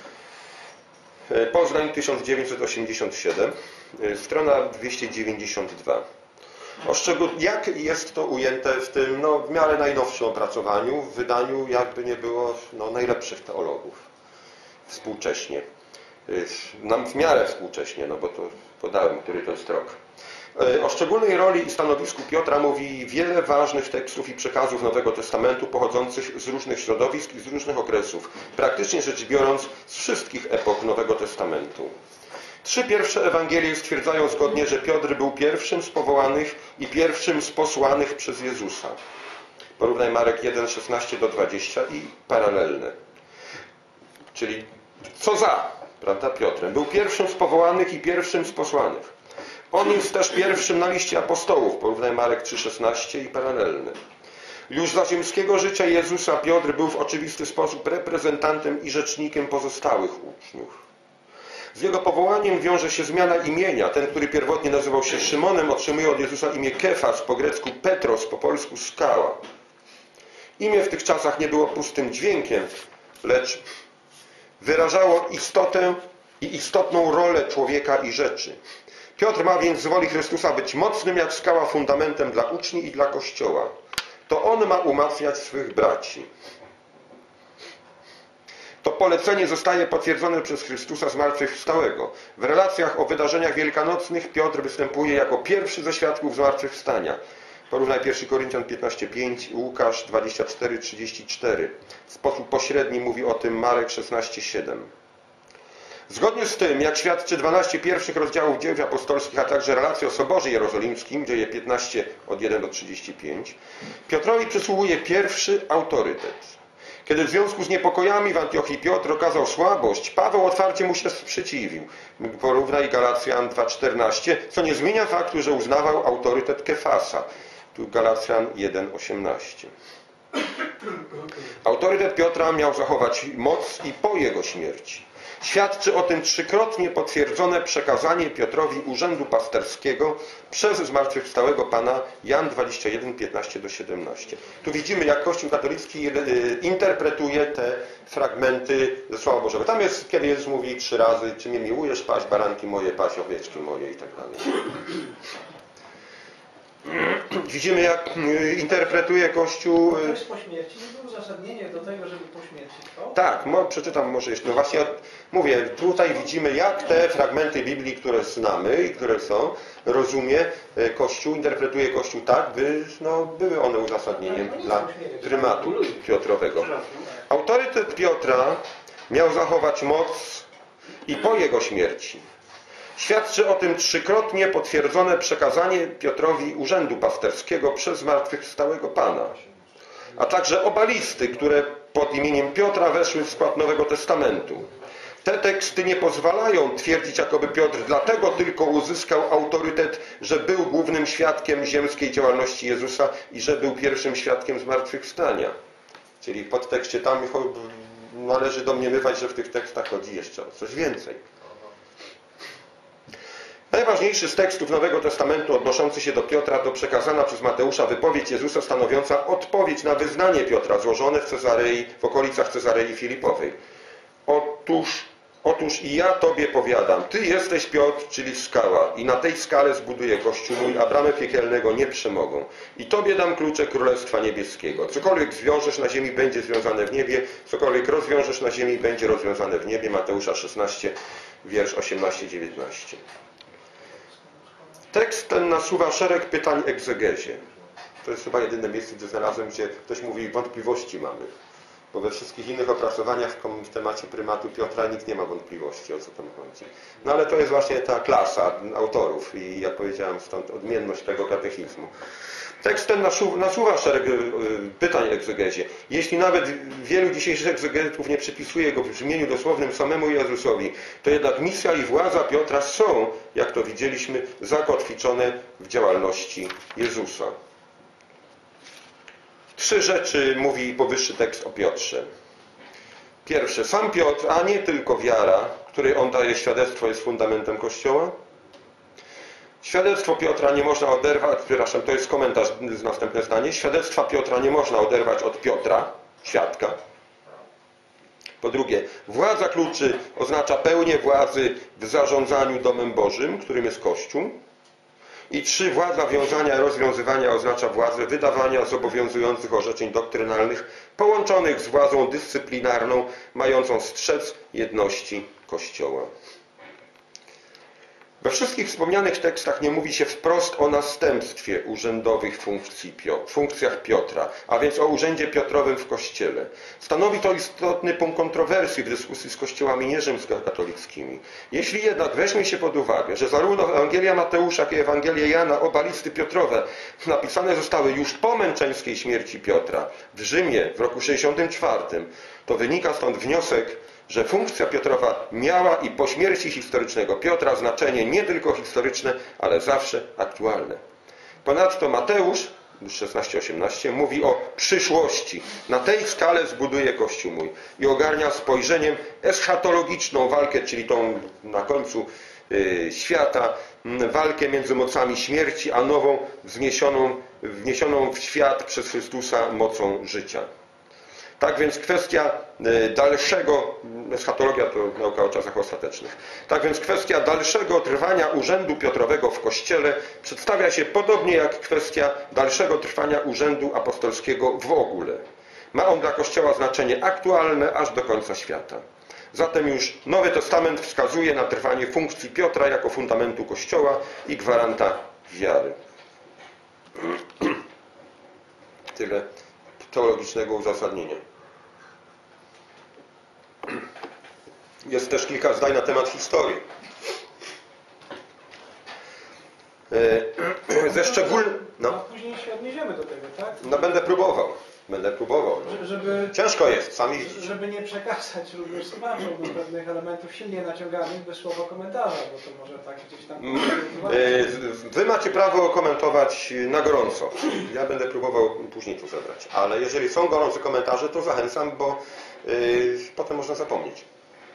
Poznań tysiąc dziewięćset osiemdziesiąt siedem, strona dwieście dziewięćdziesiąt dwa. O szczegół, jak jest to ujęte w tym no, w miarę najnowszym opracowaniu, w wydaniu jakby nie było no, najlepszych teologów współcześnie. Nam w miarę współcześnie, no bo to podałem, który to jest rok. O szczególnej roli i stanowisku Piotra mówi wiele ważnych tekstów i przekazów Nowego Testamentu pochodzących z różnych środowisk i z różnych okresów, praktycznie rzecz biorąc z wszystkich epok Nowego Testamentu. Trzy pierwsze Ewangelie stwierdzają zgodnie, że Piotr był pierwszym z powołanych i pierwszym z posłanych przez Jezusa. Porównaj Marek jeden, szesnaście do dwudziestu i paralelne. Czyli co za, prawda, Piotrem. Był pierwszym z powołanych i pierwszym z posłanych. On jest też pierwszym na liście apostołów. Porównaj Marek trzy, szesnaście i paralelny. Już za ziemskiego życia Jezusa Piotr był w oczywisty sposób reprezentantem i rzecznikiem pozostałych uczniów. Z jego powołaniem wiąże się zmiana imienia. Ten, który pierwotnie nazywał się Szymonem, otrzymuje od Jezusa imię Kefas, po grecku Petros, po polsku skała. Imię w tych czasach nie było pustym dźwiękiem, lecz wyrażało istotę i istotną rolę człowieka i rzeczy. Piotr ma więc z woli Chrystusa być mocnym jak skała fundamentem dla uczni i dla Kościoła. To on ma umacniać swych braci. To polecenie zostaje potwierdzone przez Chrystusa zmartwychwstałego. W relacjach o wydarzeniach wielkanocnych Piotr występuje jako pierwszy ze świadków zmartwychwstania. Porównaj pierwszy Koryntian piętnaście, pięć, Łukasz dwadzieścia cztery, trzydzieści cztery. W sposób pośredni mówi o tym Marek szesnaście, siedem. Zgodnie z tym, jak świadczy dwanaście pierwszych rozdziałów dzieł apostolskich, a także relacje o Soborze Jerozolimskim, dzieje piętnaście od pierwszego do trzydziestego piątego, Piotrowi przysługuje pierwszy autorytet. Kiedy w związku z niepokojami w Antiochii Piotr okazał słabość, Paweł otwarcie mu się sprzeciwił. Porównaj Galacjan dwa czternaście, co nie zmienia faktu, że uznawał autorytet Kefasa. Tu Galacjan jeden osiemnaście. Autorytet Piotra miał zachować moc i po jego śmierci. Świadczy o tym trzykrotnie potwierdzone przekazanie Piotrowi urzędu pasterskiego przez zmartwychwstałego Pana, Jan dwadzieścia jeden piętnaście do siedemnaście. Tu widzimy, jak Kościół katolicki interpretuje te fragmenty ze Słowa Bożego. Tam jest, kiedy Jezus mówi trzy razy, czy mnie miłujesz, paś baranki moje, paś owieczki moje i tak dalej. Widzimy, jak interpretuje Kościół... Ktoś po śmierci nie było uzasadnienie do tego, żeby po śmierci trwał? Tak, mo, przeczytam może jeszcze. No właśnie, mówię, tutaj widzimy, jak te fragmenty Biblii, które znamy i które są, rozumie Kościół, interpretuje Kościół tak, by no, były one uzasadnieniem no, dla prymatu Piotrowego. Autorytet Piotra miał zachować moc i po jego śmierci. Świadczy o tym trzykrotnie potwierdzone przekazanie Piotrowi urzędu pasterskiego przez zmartwychwstałego Pana, a także oba listy, które pod imieniem Piotra weszły w skład Nowego Testamentu. Te teksty nie pozwalają twierdzić, jakoby Piotr dlatego tylko uzyskał autorytet, że był głównym świadkiem ziemskiej działalności Jezusa i że był pierwszym świadkiem zmartwychwstania. Czyli w podtekście tam należy domniemywać, że w tych tekstach chodzi jeszcze o coś więcej. Najważniejszy z tekstów Nowego Testamentu odnoszący się do Piotra to przekazana przez Mateusza wypowiedź Jezusa stanowiąca odpowiedź na wyznanie Piotra złożone w Cezarei, w okolicach Cezarei Filipowej. Otóż, otóż i ja Tobie powiadam, Ty jesteś Piotr, czyli skała, i na tej skale zbuduję Kościół mój, a bramy piekielnego nie przemogą. I Tobie dam klucze Królestwa Niebieskiego. Cokolwiek zwiążesz na ziemi, będzie związane w niebie, cokolwiek rozwiążesz na ziemi, będzie rozwiązane w niebie. Mateusza szesnaście, wiersz osiemnaście dziewiętnaście. Tekst ten nasuwa szereg pytań egzegezie. To jest chyba jedyne miejsce, gdzie znalazłem, gdzie ktoś mówi, wątpliwości mamy. Bo we wszystkich innych opracowaniach w temacie prymatu Piotra nikt nie ma wątpliwości, o co tam chodzi. No ale to jest właśnie ta klasa autorów i jak powiedziałem, stąd odmienność tego katechizmu. Tekst ten nasuwa szereg pytań egzegezie. Jeśli nawet wielu dzisiejszych egzegetów nie przypisuje go w brzmieniu dosłownym samemu Jezusowi, to jednak misja i władza Piotra są, jak to widzieliśmy, zakotwiczone w działalności Jezusa. Trzy rzeczy mówi powyższy tekst o Piotrze. Pierwsze, sam Piotr, a nie tylko wiara, której on daje świadectwo, jest fundamentem Kościoła. Świadectwo Piotra nie można oderwać, przepraszam, to jest komentarz, następne zdanie. Świadectwa Piotra nie można oderwać od Piotra, świadka. Po drugie, władza kluczy oznacza pełnię władzy w zarządzaniu domem Bożym, którym jest Kościół. I trzy, władza wiązania i rozwiązywania oznacza władzę wydawania zobowiązujących orzeczeń doktrynalnych, połączonych z władzą dyscyplinarną, mającą strzec jedności Kościoła. We wszystkich wspomnianych tekstach nie mówi się wprost o następstwie urzędowych funkcji, funkcjach Piotra, a więc o urzędzie Piotrowym w Kościele. Stanowi to istotny punkt kontrowersji w dyskusji z kościołami nierzymskokatolickimi. Jeśli jednak weźmie się pod uwagę, że zarówno Ewangelia Mateusza, jak i Ewangelia Jana, oba listy Piotrowe, napisane zostały już po męczeńskiej śmierci Piotra w Rzymie w roku sześćdziesiątym czwartym, to wynika stąd wniosek, że funkcja Piotrowa miała i po śmierci historycznego Piotra znaczenie nie tylko historyczne, ale zawsze aktualne. Ponadto Mateusz szesnaście osiemnaście mówi o przyszłości. Na tej skale zbuduje Kościół mój i ogarnia spojrzeniem eschatologiczną walkę, czyli tą na końcu yy, świata, walkę między mocami śmierci, a nową wzniesioną, wniesioną w świat przez Chrystusa mocą życia. Tak więc kwestia dalszego, eschatologia to nauka o czasach ostatecznych, tak więc kwestia dalszego trwania urzędu Piotrowego w Kościele przedstawia się podobnie jak kwestia dalszego trwania urzędu apostolskiego w ogóle. Ma on dla Kościoła znaczenie aktualne aż do końca świata. Zatem już Nowy Testament wskazuje na trwanie funkcji Piotra jako fundamentu Kościoła i gwaranta wiary. Tyle teologicznego uzasadnienia. Jest też kilka zdań na temat historii. Ze szczególnym... No. No, Później się odniesiemy do tego, tak? no będę próbował. Będę próbował. Że- Żeby, Ciężko jest, sami widzicie. żeby nie przekazać również słuchaczom do pewnych elementów silnie naciąganych bez słowa komentarza, bo to może tak gdzieś tam... Yy, Wy macie prawo komentować na gorąco. Ja będę próbował później to zebrać. Ale jeżeli są gorące komentarze, to zachęcam, bo yy, potem można zapomnieć.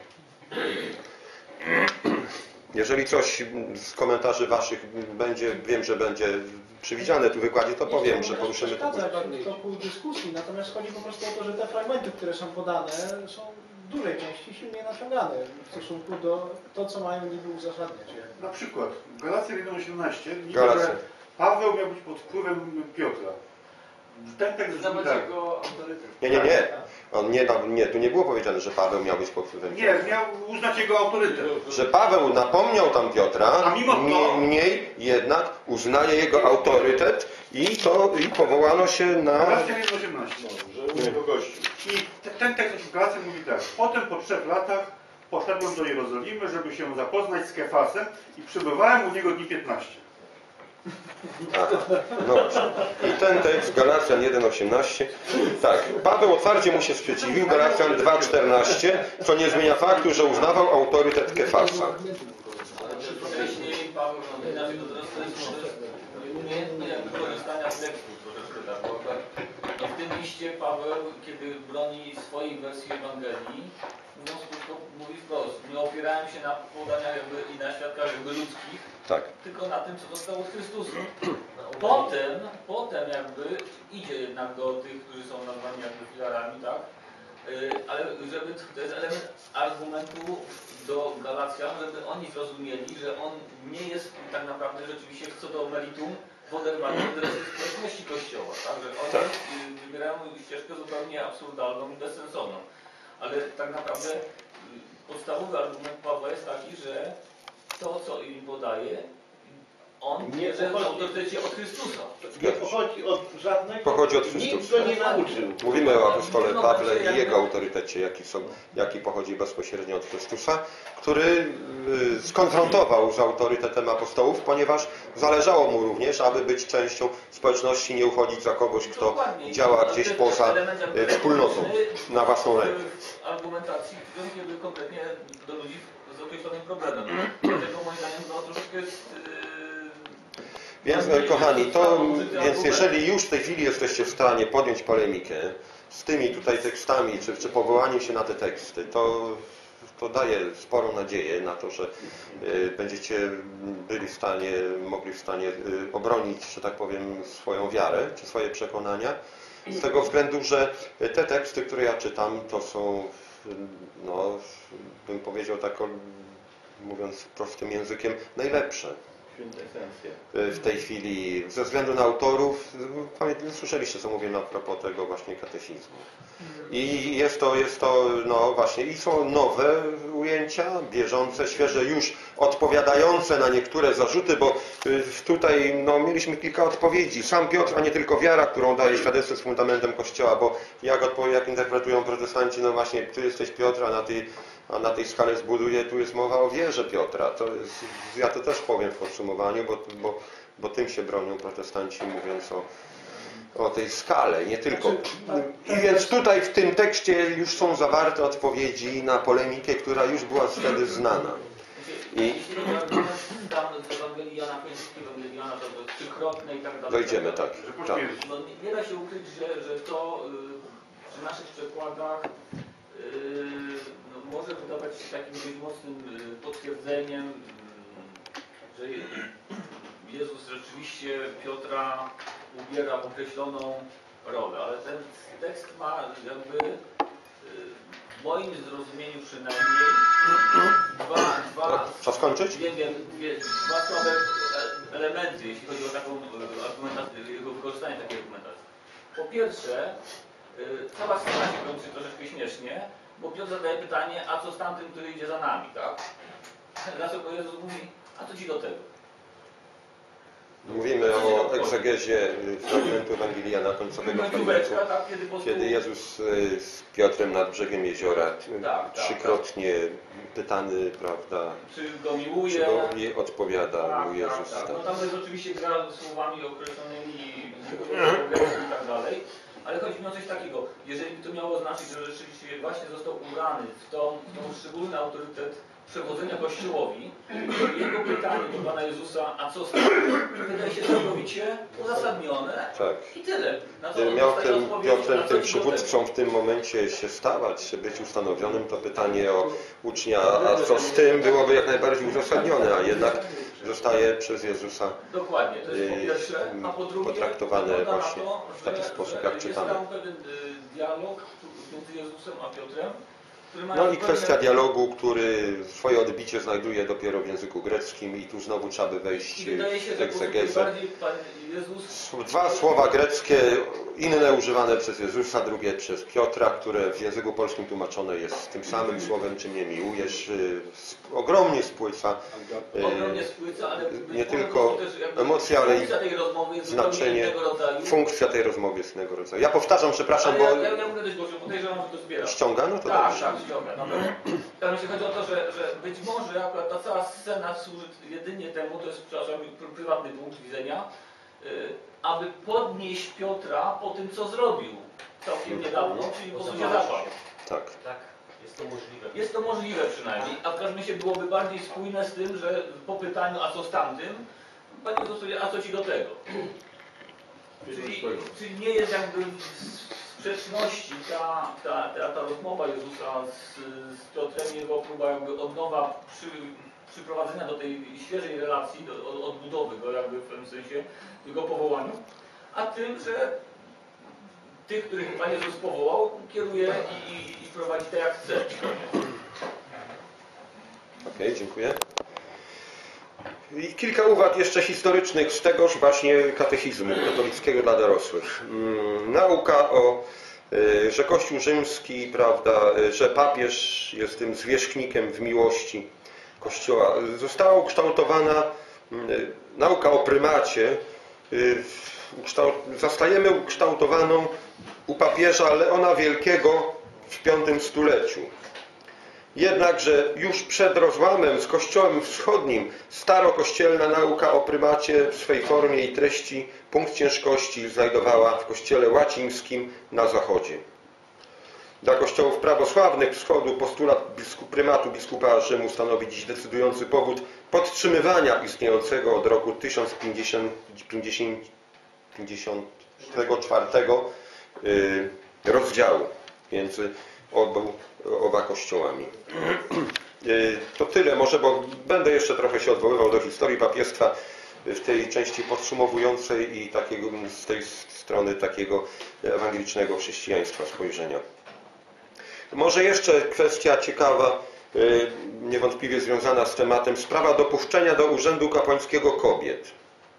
Jeżeli coś z komentarzy Waszych będzie, wiem, że będzie przewidziane tu w wykładzie, to powiem, że poruszymy to. przeszkadza w toku dyskusji, natomiast chodzi po prostu o to, że te fragmenty, które są podane, są w dużej części silnie naciągane w stosunku do to, co mają niby uzasadniać. Na przykład w Galacjach jeden osiemnaście widzimy, Galacje. że Paweł miał być pod wpływem Piotra. Ten tekst brzmi tak. Nie, nie, nie. On nie, nie. Tu nie było powiedziane, że Paweł miał być pod wpływem. Nie, miał uznać jego autorytet. Że Paweł napomniał tam Piotra, A mimo to- mniej, mniej jednak uznaje jego autorytet i to i powołano się na... Galacjach jeden osiemnaście. Że u niego gościu. I te- ten tekst w Galacjach mówi tak. Potem po trzech latach poszedłem do Jerozolimy, żeby się zapoznać z Kefasem i przebywałem u niego dni piętnaście. Aha, no dobrze. I ten tekst, Galacjan jeden osiemnaście. Tak, Paweł otwarcie mu się sprzeciwił, Galacjan dwa czternaście, co nie zmienia faktu, że uznawał autorytet Kefasa. Wcześniej Paweł, no inaczej to teraz to jest nieumiejętnie wykorzystania tekstu troszeczkę tak, bo no w tym liście Paweł, kiedy broni swojej wersji Ewangelii, mówiąc krótko, mówi wprost, nie opierałem się na podaniach jakby i na świadkach jakby ludzkich, Tak. tylko na tym, co zostało od Chrystusa. Potem, potem jakby idzie jednak do tych, którzy są nazwani jakby filarami, tak? Yy, ale żeby, to jest element argumentu do Galacjan, żeby oni zrozumieli, że on nie jest tak naprawdę rzeczywiście co do meritum w oderwaniu od reszty społeczności Kościoła, tak? Że oni Tak. yy, wybierają ścieżkę zupełnie absurdalną i bezsensowną. Ale tak naprawdę yy, podstawowy argument Pawła jest taki, że to, co im podaje, on Nie bierze w pochodzi- autorytecie od Chrystusa. Nie pochodzi od żadnego. Pochodzi od Nikt Chrystusa. go nie nauczył. Mówimy o apostole Pawle i jego autorytecie, jaki, są, jaki pochodzi bezpośrednio od Chrystusa, który y, skonfrontował z autorytetem apostołów, ponieważ zależało mu również, aby być częścią społeczności, nie uchodzić za kogoś, kto Dokładnie. działa I gdzieś ten poza element jakby y, wspólnotą, na własną rękę. w argumentacji kieruje konkretnie do ludzi z określonym problemem. Dlatego moim zdaniem to troszeczkę jest... Więc e, kochani, to więc jeżeli już w tej chwili jesteście w stanie podjąć polemikę z tymi tutaj tekstami, czy, czy powołaniem się na te teksty, to, to daje sporą nadzieję na to, że y, będziecie byli w stanie, mogli w stanie y, obronić, że tak powiem, swoją wiarę, czy swoje przekonania. Z tego względu, że te teksty, które ja czytam, to są, no, bym powiedział tak, o- mówiąc prostym językiem, najlepsze w tej chwili, ze względu na autorów. Pamiętam, słyszeliście, co mówię a propos tego właśnie katechizmu. I jest to, jest to, no właśnie, i są nowe ujęcia, bieżące, świeże, już odpowiadające na niektóre zarzuty, bo tutaj no, mieliśmy kilka odpowiedzi. Sam Piotr, a nie tylko wiara, którą daje świadectwo z fundamentem Kościoła, bo jak, odpowie, jak interpretują protestanci, no właśnie, ty jesteś Piotr, a na tej, a na tej skale zbuduje, tu jest mowa o wierze Piotra. To jest, ja to też powiem w podsumowaniu, bo, bo, bo tym się bronią protestanci, mówiąc o o tej skale, nie tylko. I więc tutaj w tym tekście już są zawarte odpowiedzi na polemikę, która już była wtedy znana. I Jeśli chodzi o argument tam z Ewangelii Jana, końcówki Ewangelii Jana, to jest trzykrotne i tak dalej. dojdziemy, tak. Że po tak. śmierci. No, nie, nie da się ukryć, że, że to y, przy naszych przekładach y, no, może wydawać się takim dość mocnym y, potwierdzeniem, y, że Jezus rzeczywiście Piotra ubiera w określoną rolę, ale ten tekst ma jakby y, w moim zrozumieniu przynajmniej dwa, dwa, Trzeba skończyć? dwie, dwie, dwie, dwa słabe elementy, jeśli chodzi o taką y, argumentację, jego wykorzystanie takiej argumentacji. Po pierwsze, y, cała scena się kończy troszeczkę śmiesznie, bo Piotr zadaje pytanie, a co z tamtym, który idzie za nami, tak? Dlaczego Jezus mówi, a co ci do tego? Mówimy o egzegezie fragmentu Ewangelia końcowego fragmentu, tak, kiedy, po prostu... kiedy Jezus z Piotrem nad brzegiem jeziora tak, trzykrotnie tak. pytany, prawda, czy go miłuje, czy go nie odpowiada tak, mu Jezus. Tak, tak. Tak. No tam jest oczywiście gra słowami określonymi i tak dalej, ale chodzi mi o coś takiego, jeżeli by to miało znaczyć, że rzeczywiście właśnie został ubrany w tą, w tą szczególny autorytet przewodzenia Kościołowi, to jego pytanie do Pana Jezusa, a co z tym, wydaje się całkowicie uzasadnione Tak. i tyle. Na Gdyby miał tym Piotrem, tym przywódcą w tym momencie się stawać, się być ustanowionym, to pytanie o ucznia, a co z tym, byłoby jak najbardziej uzasadnione, a jednak zostaje przez Jezusa dokładnie, to jest po pierwsze, a po drugie potraktowane właśnie to, w taki sposób, jak czytamy. Jest tam pewien dialog między Jezusem a Piotrem. No i kwestia dialogu, który swoje odbicie znajduje dopiero w języku greckim i tu znowu trzeba by wejść w egzegezę. Dwa słowa greckie, inne używane przez Jezusa, drugie przez Piotra, które w języku polskim tłumaczone jest tym samym słowem, czy mnie miłujesz. Ogromnie spłyca, Ogromnie spłyca, ale nie tylko emocja, ale i znaczenie, rodzaju. funkcja tej rozmowy jest innego rodzaju. Ja powtarzam, przepraszam, bo... Ja, ja, ja mówię dość głośno, podejrzewam, że to zbiera. Ściąga? No to tak, dobrze. tak, ściąga. No, tam jeśli chodzi o to, że, że być może akurat ta cała scena służy jedynie temu, to jest przepraszam, prywatny punkt widzenia, yy, aby podnieść Piotra po tym, co zrobił całkiem niedawno, czyli po prostu się zapadł. Tak. Tak. Jest to możliwe. Jest to możliwe przynajmniej, a w każdym razie byłoby bardziej spójne z tym, że po pytaniu, a co z tamtym, Panie Jezus, a co ci do tego? Czyli, czyli nie jest jakby w sprzeczności ta, ta, ta, ta rozmowa Jezusa z, z Piotrem, jego próba jakby od nowa przy, przyprowadzenia do tej świeżej relacji, do, od, odbudowy go jakby w pewnym sensie, w jego powołaniu, a tym, że tych, których Pan Jezus powołał, kieruje i, i, i prowadzi tak jak chce. Okej, okay, dziękuję. I kilka uwag jeszcze historycznych z tegoż właśnie katechizmu katolickiego dla dorosłych. Hmm, nauka o, y, że Kościół rzymski, prawda, y, że papież jest tym zwierzchnikiem w miłości Kościoła, została ukształtowana y, nauka o prymacie. Y, ukształt, zastajemy ukształtowaną u papieża Leona Wielkiego w piątym stuleciu. Jednakże już przed rozłamem z Kościołem Wschodnim starokościelna nauka o prymacie w swej formie i treści punkt ciężkości znajdowała w Kościele łacińskim na zachodzie. Dla kościołów prawosławnych wschodu postulat biskup, prymatu biskupa Rzymu stanowi dziś decydujący powód podtrzymywania istniejącego od roku tysiąc pięćdziesiątego czwartego yy, rozdziału między obu, oba kościołami. To tyle może, bo będę jeszcze trochę się odwoływał do historii papiestwa w tej części podsumowującej i takiego, z tej strony takiego ewangelicznego chrześcijaństwa spojrzenia. Może jeszcze kwestia ciekawa, niewątpliwie związana z tematem, sprawa dopuszczenia do urzędu kapłańskiego kobiet.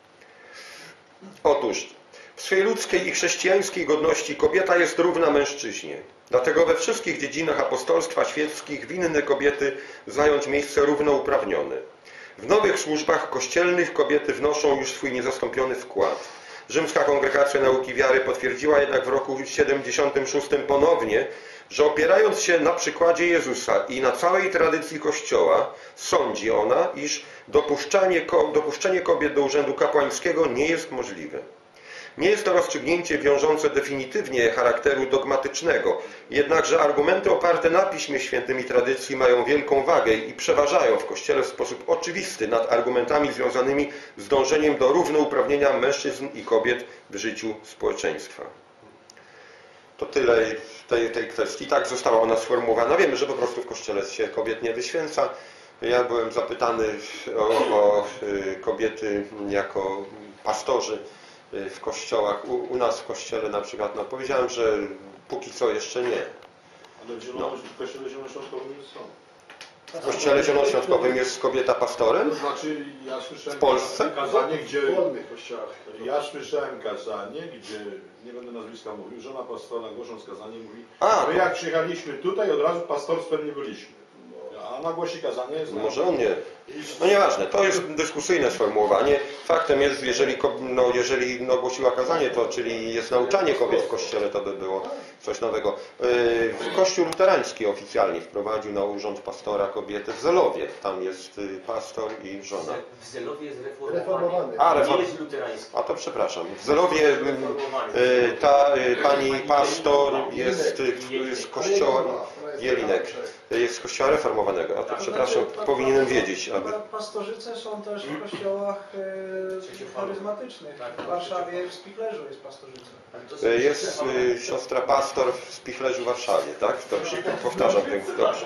Otóż w swej ludzkiej i chrześcijańskiej godności kobieta jest równa mężczyźnie. Dlatego we wszystkich dziedzinach apostolstwa świeckich winny kobiety zająć miejsce równouprawnione. W nowych służbach kościelnych kobiety wnoszą już swój niezastąpiony wkład. Rzymska Kongregacja Nauki Wiary potwierdziła jednak w roku siedemdziesiątym szóstym ponownie, że opierając się na przykładzie Jezusa i na całej tradycji Kościoła, sądzi ona, iż dopuszczanie, dopuszczenie kobiet do urzędu kapłańskiego nie jest możliwe. Nie jest to rozstrzygnięcie wiążące definitywnie charakteru dogmatycznego, jednakże argumenty oparte na Piśmie Świętym i tradycji mają wielką wagę i przeważają w Kościele w sposób oczywisty nad argumentami związanymi z dążeniem do równouprawnienia mężczyzn i kobiet w życiu społeczeństwa. To tyle tej, tej kwestii. Tak została ona sformułowana. Wiemy, że po prostu w Kościele się kobiet nie wyświęca. Ja byłem zapytany o, o kobiety jako pastorzy w kościołach. U, u nas w kościele na przykład, no powiedziałem, że póki co jeszcze nie. Ale w, zielono, no. w kościele zielonoświątkowym są. W kościele zielonoświątkowym jest kobieta pastorem? To znaczy, ja słyszałem w Polsce? kazanie, gdzie... W wolnych kościołach. Ja słyszałem kazanie, gdzie, nie będę nazwiska mówił, żona pastora głosząc kazanie mówi, A, my jak przyjechaliśmy tutaj, od razu pastorstwem nie byliśmy. A na głosie kazanie jest... Może on nie. No nieważne, to jest dyskusyjne sformułowanie. Faktem jest, jeżeli, no, jeżeli no, głosiła kazanie, to czyli jest nauczanie kobiet w kościele, to by było coś nowego. Kościół luterański oficjalnie wprowadził na urząd pastora kobietę w Zelowie. Tam jest pastor i żona. W Zelowie jest reformowany. Reformowany. A, Nie reform... jest luterański. A to przepraszam. W Zelowie ta pani pastor jest z kościoła Jelinek. Jest z kościoła reformowanego. A to przepraszam, powinienem wiedzieć. Aby... Pastorzyce są też w kościołach e, charyzmatycznych. W Warszawie w Spichlerzu jest pastorzyca. Jest y, siostra pastor w Spichlerzu w Warszawie, tak? Dobrze, powtarzam, dobrze.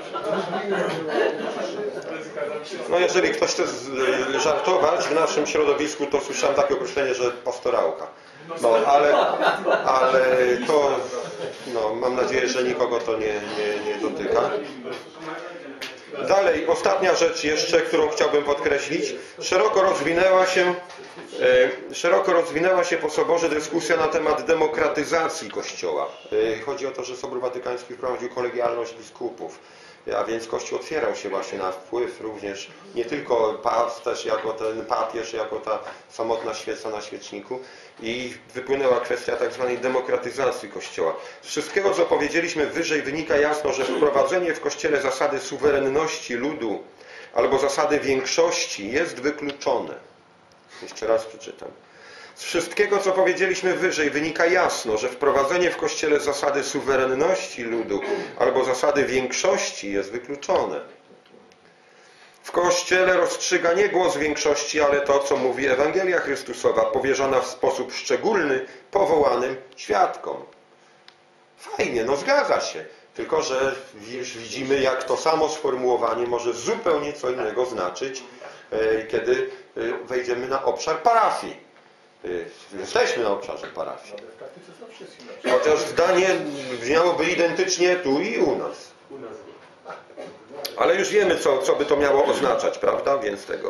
No jeżeli ktoś chce z, żartować, w naszym środowisku to słyszałem takie określenie, że pastorałka. No, ale, ale to, no, mam nadzieję, że nikogo to nie, nie, nie dotyka. Dalej, ostatnia rzecz jeszcze, którą chciałbym podkreślić. Szeroko rozwinęła się, e, szeroko rozwinęła się po Soborze dyskusja na temat demokratyzacji Kościoła. E, chodzi o to, że Sobór Watykański wprowadził kolegialność biskupów. A więc Kościół otwierał się właśnie na wpływ również nie tylko paw, też jako ten papież, jako ta samotna świeca na świeczniku i wypłynęła kwestia tak zwanej demokratyzacji Kościoła. Z wszystkiego, co powiedzieliśmy wyżej, wynika jasno, że wprowadzenie w Kościele zasady suwerenności ludu albo zasady większości jest wykluczone. Jeszcze raz przeczytam. Z wszystkiego, co powiedzieliśmy wyżej, wynika jasno, że wprowadzenie w Kościele zasady suwerenności ludu albo zasady większości jest wykluczone. W Kościele rozstrzyga nie głos większości, ale to, co mówi Ewangelia Chrystusowa, powierzona w sposób szczególny powołanym świadkom. Fajnie, no zgadza się. Tylko że już widzimy, jak to samo sformułowanie może zupełnie co innego znaczyć, kiedy wejdziemy na obszar parafii. Jesteśmy na obszarze parafii. Chociaż zdanie brzmiałoby identycznie tu i u nas. Ale już wiemy, co, co by to miało oznaczać, prawda? Więc tego.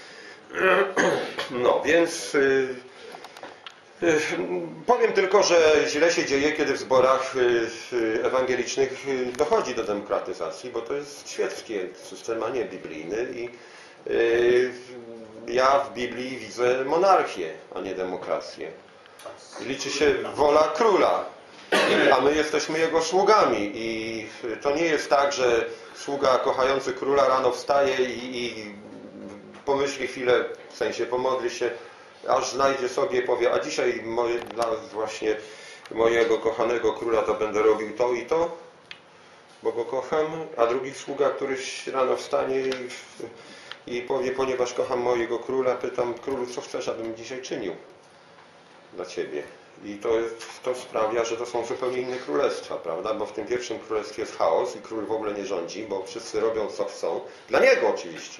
No, więc yy, yy, powiem tylko, że źle się dzieje, kiedy w zborach yy, ewangelicznych yy, dochodzi do demokratyzacji, bo to jest świecki system, a nie biblijny. I yy, ja w Biblii widzę monarchię, a nie demokrację. Liczy się wola króla, a my jesteśmy jego sługami. I to nie jest tak, że sługa kochający króla rano wstaje i, i pomyśli chwilę, w sensie pomodli się, aż znajdzie sobie, powie, a dzisiaj moje, dla właśnie mojego kochanego króla to będę robił to i to, bo go kocham, a drugi sługa, któryś rano wstanie i I powie, ponieważ kocham mojego króla, pytam, królu, co chcesz, abym dzisiaj czynił dla ciebie. I to, to sprawia, że to są zupełnie inne królestwa, prawda? Bo w tym pierwszym królestwie jest chaos i król w ogóle nie rządzi, bo wszyscy robią, co chcą. Dla niego oczywiście.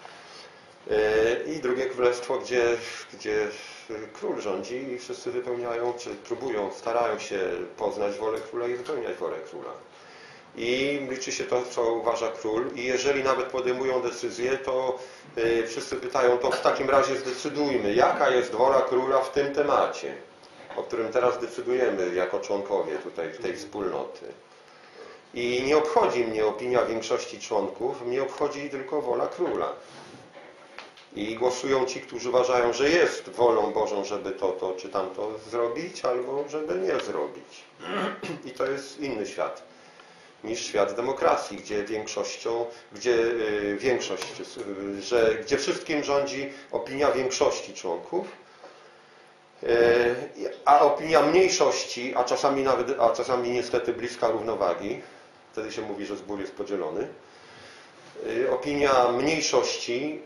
I drugie królestwo, gdzie, gdzie król rządzi i wszyscy wypełniają, czy próbują, starają się poznać wolę króla i wypełniać wolę króla. I liczy się to, co uważa król i jeżeli nawet podejmują decyzję, to yy, wszyscy pytają, to w takim razie zdecydujmy, jaka jest wola króla w tym temacie, o którym teraz decydujemy jako członkowie tutaj tej wspólnoty. I nie obchodzi mnie opinia większości członków, mnie obchodzi tylko wola króla. I głosują ci, którzy uważają, że jest wolą Bożą, żeby to, to czy tamto zrobić, albo żeby nie zrobić. I to jest inny świat niż świat demokracji, gdzie większością, gdzie yy, większość, yy, że, gdzie wszystkim rządzi opinia większości członków, yy, a opinia mniejszości, a czasami nawet, a czasami niestety bliska równowagi, wtedy się mówi, że zbór jest podzielony, yy, opinia mniejszości,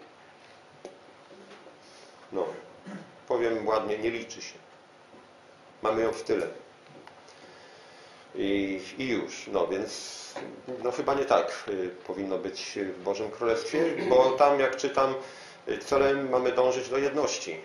no, powiem ładnie, nie liczy się. Mamy ją w tyle. I, I już, no więc no chyba nie tak y, powinno być w Bożym Królestwie, bo tam jak czytam, y, celem mamy dążyć do jedności.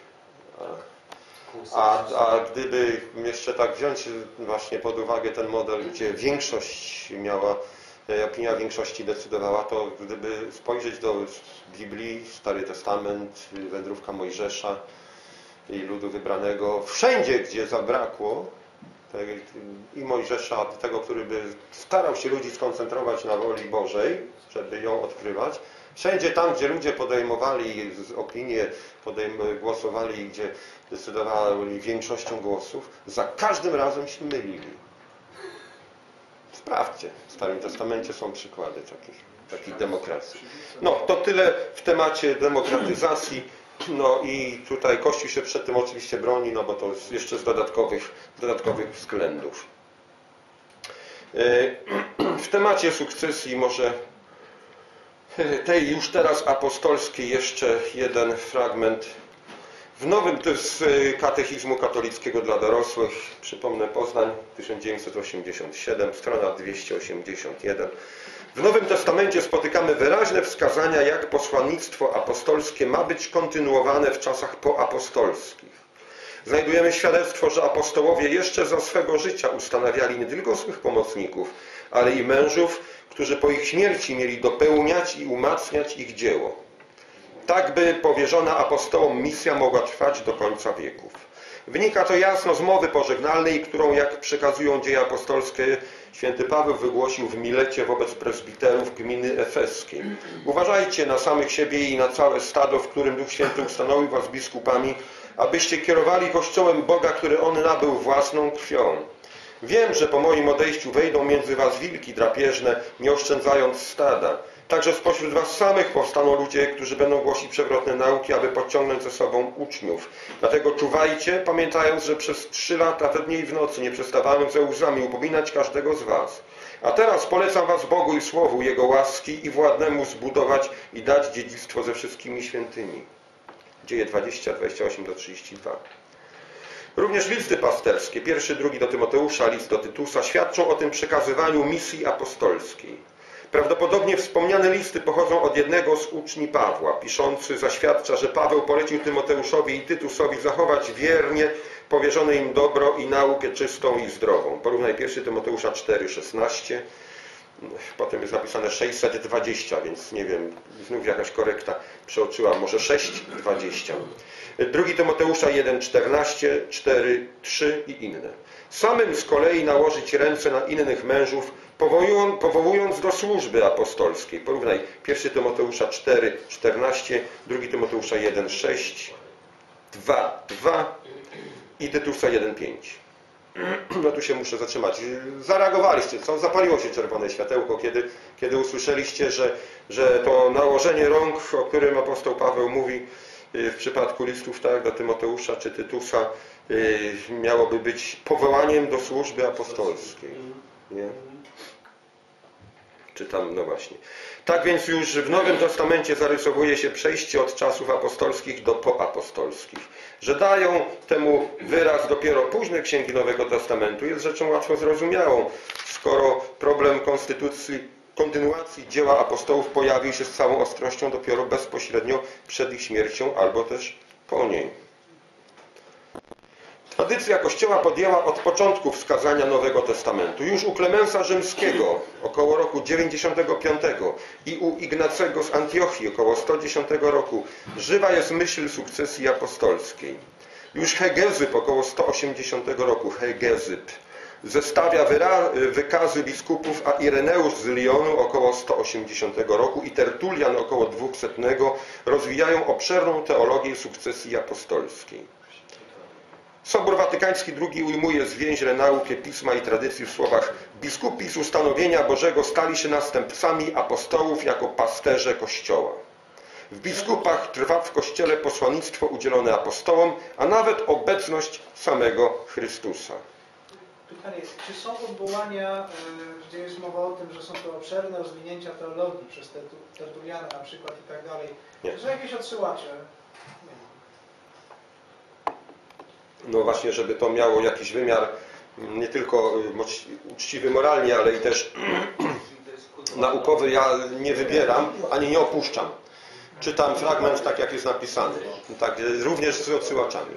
A, a gdyby jeszcze tak wziąć właśnie pod uwagę ten model, gdzie większość miała, y, opinia większości decydowała, to gdyby spojrzeć do Biblii, Stary Testament, y, wędrówka Mojżesza i ludu wybranego, wszędzie gdzie zabrakło i Mojżesza, tego, który by starał się ludzi skoncentrować na woli Bożej, żeby ją odkrywać. Wszędzie tam, gdzie ludzie podejmowali opinię, podejm głosowali, gdzie decydowali większością głosów, za każdym razem się mylili. Sprawdźcie, w Starym Testamencie są przykłady takich, takich demokracji. No, to tyle w temacie demokratyzacji. No i tutaj Kościół się przed tym oczywiście broni, no bo to jest jeszcze z dodatkowych, dodatkowych względów. W temacie sukcesji może tej już teraz apostolskiej jeszcze jeden fragment. W nowym, to jest z Katechizmu Katolickiego dla dorosłych, przypomnę, Poznań, tysiąc dziewięćset osiemdziesiąt siedem, strona dwieście osiemdziesiąt jeden. W Nowym Testamencie spotykamy wyraźne wskazania, jak posłannictwo apostolskie ma być kontynuowane w czasach poapostolskich. Znajdujemy świadectwo, że apostołowie jeszcze za swego życia ustanawiali nie tylko swych pomocników, ale i mężów, którzy po ich śmierci mieli dopełniać i umacniać ich dzieło. Tak by powierzona apostołom misja mogła trwać do końca wieków. Wynika to jasno z mowy pożegnalnej, którą, jak przekazują dzieje apostolskie, święty Paweł wygłosił w Milecie wobec prezbiterów gminy efeskiej. Uważajcie na samych siebie i na całe stado, w którym Duch Święty ustanowił was biskupami, abyście kierowali Kościołem Boga, który On nabył własną krwią. Wiem, że po moim odejściu wejdą między was wilki drapieżne, nie oszczędzając stada. Także spośród was samych powstaną ludzie, którzy będą głosić przewrotne nauki, aby podciągnąć ze sobą uczniów. Dlatego czuwajcie, pamiętając, że przez trzy lata we dnie i w nocy nie przestawałem ze łzami upominać każdego z was. A teraz polecam was Bogu i Słowu Jego łaski i władnemu zbudować i dać dziedzictwo ze wszystkimi świętymi. Dzieje dwadzieścia, dwadzieścia osiem do trzydziestu dwóch. Również listy pasterskie, pierwszy, drugi do Tymoteusza, list do Tytusa, świadczą o tym przekazywaniu misji apostolskiej. Prawdopodobnie wspomniane listy pochodzą od jednego z uczni Pawła. Piszący zaświadcza, że Paweł polecił Tymoteuszowi i Tytusowi zachować wiernie powierzone im dobro i naukę czystą i zdrową. Porównaj pierwszy Tymoteusza cztery, szesnaście. Potem jest napisane sześćset dwadzieścia, więc nie wiem, znów jakaś korekta przeoczyła, może sześć, dwadzieścia. drugi Tymoteusza jeden, czternaście, cztery, trzy i inne. Samym z kolei nałożyć ręce na innych mężów, powołując do służby apostolskiej. Porównaj pierwszy Tymoteusza cztery, czternaście, drugi Tymoteusza jeden, sześć, dwa, dwa i Tytusa jeden, pięć. No tu się muszę zatrzymać. Zareagowaliście, co? Zapaliło się czerwone światełko, kiedy, kiedy usłyszeliście, że, że to nałożenie rąk, o którym apostoł Paweł mówi w przypadku listów tak, do Tymoteusza czy Tytusa, miałoby być powołaniem do służby apostolskiej. Nie? Czytam, no właśnie. Tak więc już w Nowym Testamencie zarysowuje się przejście od czasów apostolskich do poapostolskich. Że dają temu wyraz dopiero późne księgi Nowego Testamentu jest rzeczą łatwo zrozumiałą, skoro problem konstytucji, kontynuacji dzieła apostołów pojawił się z całą ostrością dopiero bezpośrednio przed ich śmiercią albo też po niej. Tradycja Kościoła podjęła od początku wskazania Nowego Testamentu. Już u Klemensa Rzymskiego około roku dziewięćdziesiątego piątego i u Ignacego z Antiochii około sto dziesiątego roku żywa jest myśl sukcesji apostolskiej. Już Hegezyp około sto osiemdziesiątego roku, Hegezyp, zestawia wykazy biskupów, a Ireneusz z Lyonu około sto osiemdziesiątego roku i Tertulian około dwusetnego rozwijają obszerną teologię sukcesji apostolskiej. Sobór Watykański drugi ujmuje zwięźle naukę Pisma i tradycji w słowach: biskupi z ustanowienia Bożego stali się następcami apostołów jako pasterze Kościoła. W biskupach trwa w Kościele posłannictwo udzielone apostołom, a nawet obecność samego Chrystusa. Pytanie jest, czy są odwołania, gdzie jest mowa o tym, że są to obszerne rozwinięcia teologii przez Tertuliana na przykład i tak dalej? Nie. Że jakieś odsyłacze? No właśnie, żeby to miało jakiś wymiar nie tylko uczciwy moralnie, ale i też naukowy, ja nie wybieram, ani nie opuszczam. Czytam fragment tak, jak jest napisany. Tak, również z odsyłaczami.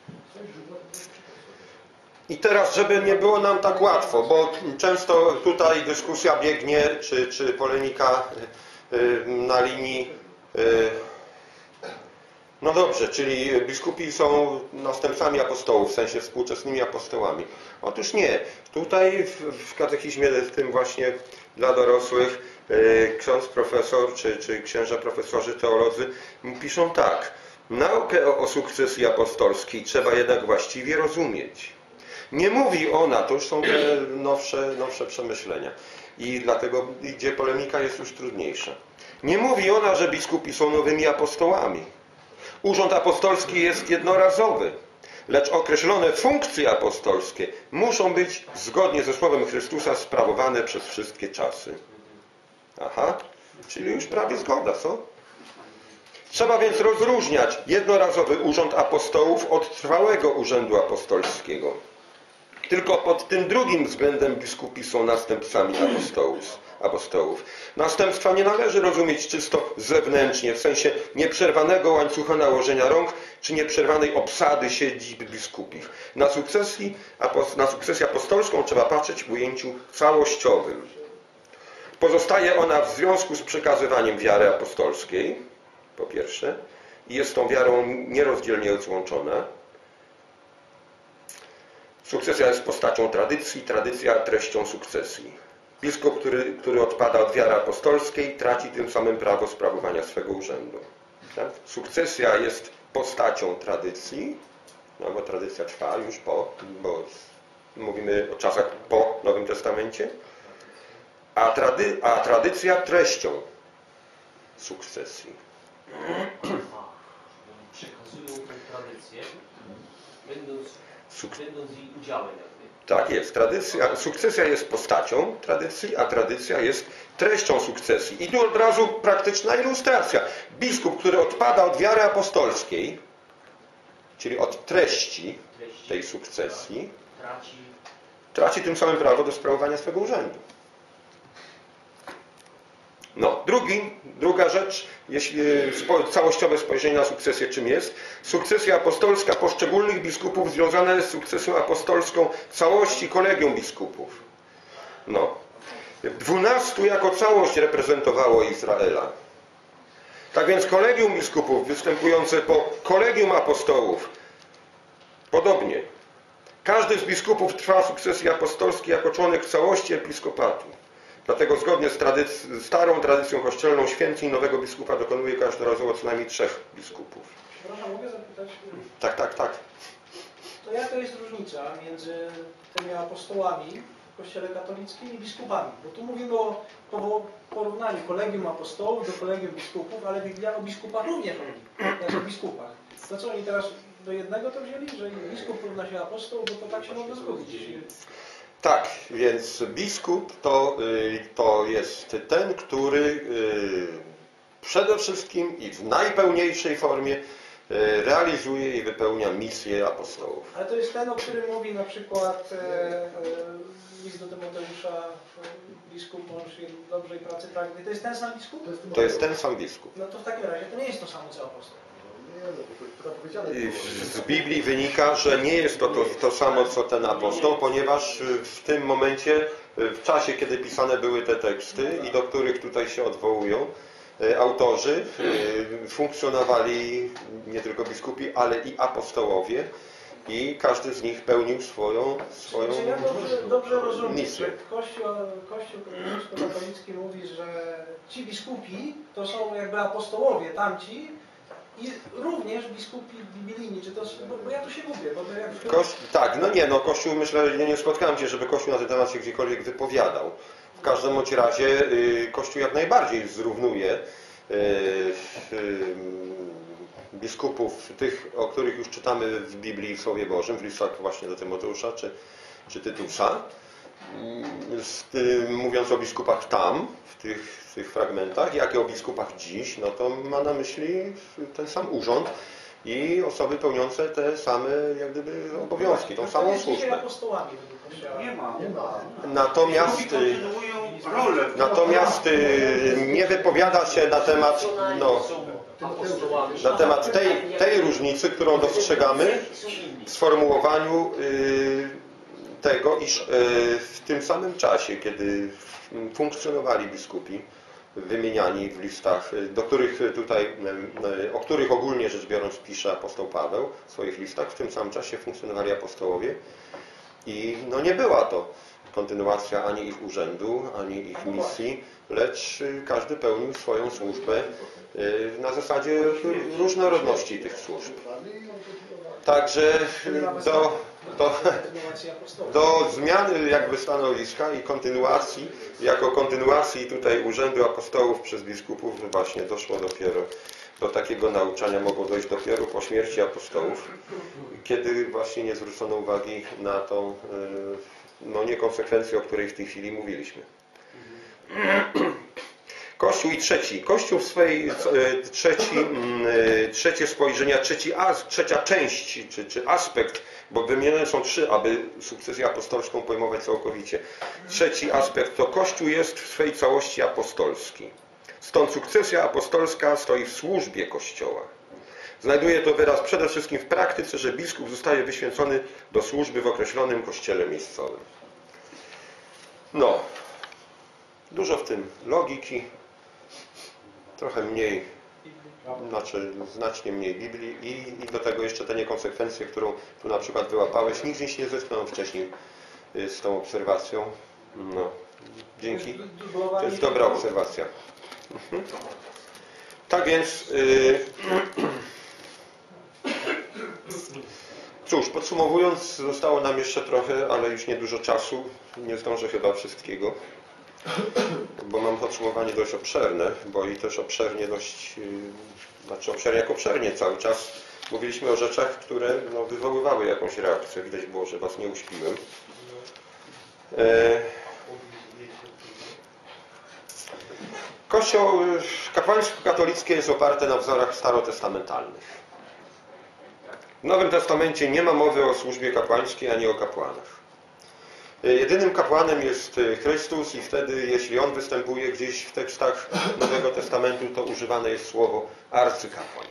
I teraz, żeby nie było nam tak łatwo, bo często tutaj dyskusja biegnie, czy, czy polemika na linii No dobrze, czyli biskupi są następcami apostołów, w sensie współczesnymi apostołami. Otóż nie. Tutaj w, w katechizmie, w tym właśnie dla dorosłych, yy, ksiądz profesor, czy, czy księża profesorzy, teolodzy piszą tak. Naukę o, o sukcesji apostolskiej trzeba jednak właściwie rozumieć. Nie mówi ona, to już są te nowsze, nowsze przemyślenia. I dlatego, gdzie polemika jest już trudniejsza. Nie mówi ona, że biskupi są nowymi apostołami. Urząd apostolski jest jednorazowy, lecz określone funkcje apostolskie muszą być zgodnie ze słowem Chrystusa sprawowane przez wszystkie czasy. Aha, czyli już prawie zgoda, co? Trzeba więc rozróżniać jednorazowy urząd apostołów od trwałego urzędu apostolskiego. Tylko pod tym drugim względem biskupi są następcami apostołów. apostołów. Następstwa nie należy rozumieć czysto zewnętrznie, w sensie nieprzerwanego łańcucha nałożenia rąk, czy nieprzerwanej obsady siedzib biskupich. Na, sukcesji, na sukcesję apostolską trzeba patrzeć w ujęciu całościowym. Pozostaje ona w związku z przekazywaniem wiary apostolskiej, po pierwsze, i jest tą wiarą nierozdzielnie złączona. Sukcesja jest postacią tradycji, tradycja treścią sukcesji. Biskup, który, który odpada od wiary apostolskiej, traci tym samym prawo sprawowania swego urzędu. Tak? Sukcesja jest postacią tradycji, no bo tradycja trwa już po, bo mówimy o czasach po Nowym Testamencie, a, trady, a tradycja treścią sukcesji. Przekazują tę tradycję, będąc, Suk będąc jej udziałem. Jakby. Tak jest. Tradycja, sukcesja jest postacią tradycji, a tradycja jest treścią sukcesji. I tu od razu praktyczna ilustracja. Biskup, który odpada od wiary apostolskiej, czyli od treści tej sukcesji, Traci, traci tym samym prawo do sprawowania swego urzędu. No, drugi, druga rzecz, jeśli spo, całościowe spojrzenie na sukcesję czym jest. Sukcesja apostolska poszczególnych biskupów związana jest z sukcesją apostolską całości kolegium biskupów. No. Dwunastu jako całość reprezentowało Izraela. Tak więc kolegium biskupów występujące po kolegium apostołów podobnie. Każdy z biskupów trwa sukcesji apostolskiej jako członek całości episkopatu. Dlatego zgodnie z tradyc- starą tradycją kościelną święceń nowego biskupa dokonuje każdorazowo co najmniej trzech biskupów. Przepraszam, mogę zapytać? Tak, tak, tak. To jaka jest różnica między tymi apostołami w Kościele katolickim i biskupami? Bo tu mówimy o porównaniu kolegium apostołów do kolegium biskupów, ale Biblia o biskupach również mówi, jak o biskupach. To co oni teraz do jednego to wzięli, że biskup równa się apostoł, bo to tak się mogę zgodzić. Tak, więc biskup to, to jest ten, który przede wszystkim i w najpełniejszej formie realizuje i wypełnia misję apostołów. Ale to jest ten, o którym mówi na przykład e, e, list do Tymoteusza, e, biskup mąż dobrej pracy pragnie. To jest ten sam biskup? To jest ten sam biskup. No to w takim razie to nie jest to samo co apostoł. Z Biblii wynika, że nie jest to, to to samo co ten apostoł, ponieważ w tym momencie, w czasie kiedy pisane były te teksty i do których tutaj się odwołują autorzy, funkcjonowali nie tylko biskupi, ale i apostołowie i każdy z nich pełnił swoją, swoją Czy ja dobrze, dobrze rozumiem, misję. że Kościół, Kościół katolicki mówi, że ci biskupi to są jakby apostołowie, tamci, i również biskupi biblijni, czy to, bo, bo ja tu się mówię, bo to jak... Koś... Tak, no nie, no Kościół, myślę, nie, nie spotkałem się, żeby Kościół na ten temat się gdziekolwiek wypowiadał. W każdym bądź razie y, Kościół jak najbardziej zrównuje y, y, biskupów, tych, o których już czytamy w Biblii, w Słowie Bożym, w listach właśnie do Tymoteusza czy, czy Tytusa, z, y, mówiąc o biskupach tam, w tych, w tych fragmentach, jak i o biskupach dziś, no to ma na myśli ten sam urząd i osoby pełniące te same jak gdyby obowiązki, tą samą służbę. Nie ma. Nie ma. Natomiast, rolę. natomiast nie wypowiada się na temat, no, na temat tej, tej różnicy, którą dostrzegamy w sformułowaniu tego, iż w tym samym czasie, kiedy funkcjonowali biskupi, wymieniani w listach, do których tutaj, o których ogólnie rzecz biorąc pisze apostoł Paweł w swoich listach. W tym samym czasie funkcjonowali apostołowie i no nie była to kontynuacja ani ich urzędu, ani ich misji, lecz każdy pełnił swoją służbę na zasadzie różnorodności tych służb. Także do, do, do zmiany jakby stanowiska i kontynuacji, jako kontynuacji tutaj urzędu apostołów przez biskupów właśnie doszło dopiero do takiego nauczania, mogło dojść dopiero po śmierci apostołów, kiedy właśnie nie zwrócono uwagi na tą no, niekonsekwencję, o której w tej chwili mówiliśmy. Kościół i trzeci. Kościół w swojej trzeci, trzecie spojrzenia, trzeci as, trzecia część, czy, czy aspekt, bo wymienione są trzy, aby sukcesję apostolską pojmować całkowicie. Trzeci aspekt to Kościół jest w swej całości apostolski. Stąd sukcesja apostolska stoi w służbie Kościoła. Znajduje to wyraz przede wszystkim w praktyce, że biskup zostaje wyświęcony do służby w określonym kościele miejscowym. No, dużo w tym logiki, trochę mniej, znaczy znacznie mniej Biblii i, i do tego jeszcze te niekonsekwencje, którą tu na przykład wyłapałeś. Nigdzie się nie zetknąłem wcześniej z tą obserwacją. No, dzięki. To jest dobra obserwacja. Mhm. Tak więc yy, cóż, podsumowując, zostało nam jeszcze trochę, ale już niedużo czasu. Nie zdążę chyba wszystkiego, bo mam podsumowanie dość obszerne, bo i też obszernie dość, yy, znaczy obszernie jak obszernie cały czas mówiliśmy o rzeczach, które no, wywoływały jakąś reakcję. Widać było, że was nie uśpiłem. Yy. Kościół, kapłaństwo katolickie jest oparte na wzorach starotestamentalnych. W Nowym Testamencie nie ma mowy o służbie kapłańskiej ani o kapłanach. Jedynym kapłanem jest Chrystus i wtedy, jeśli On występuje gdzieś w tekstach Nowego Testamentu, to używane jest słowo arcykapłan.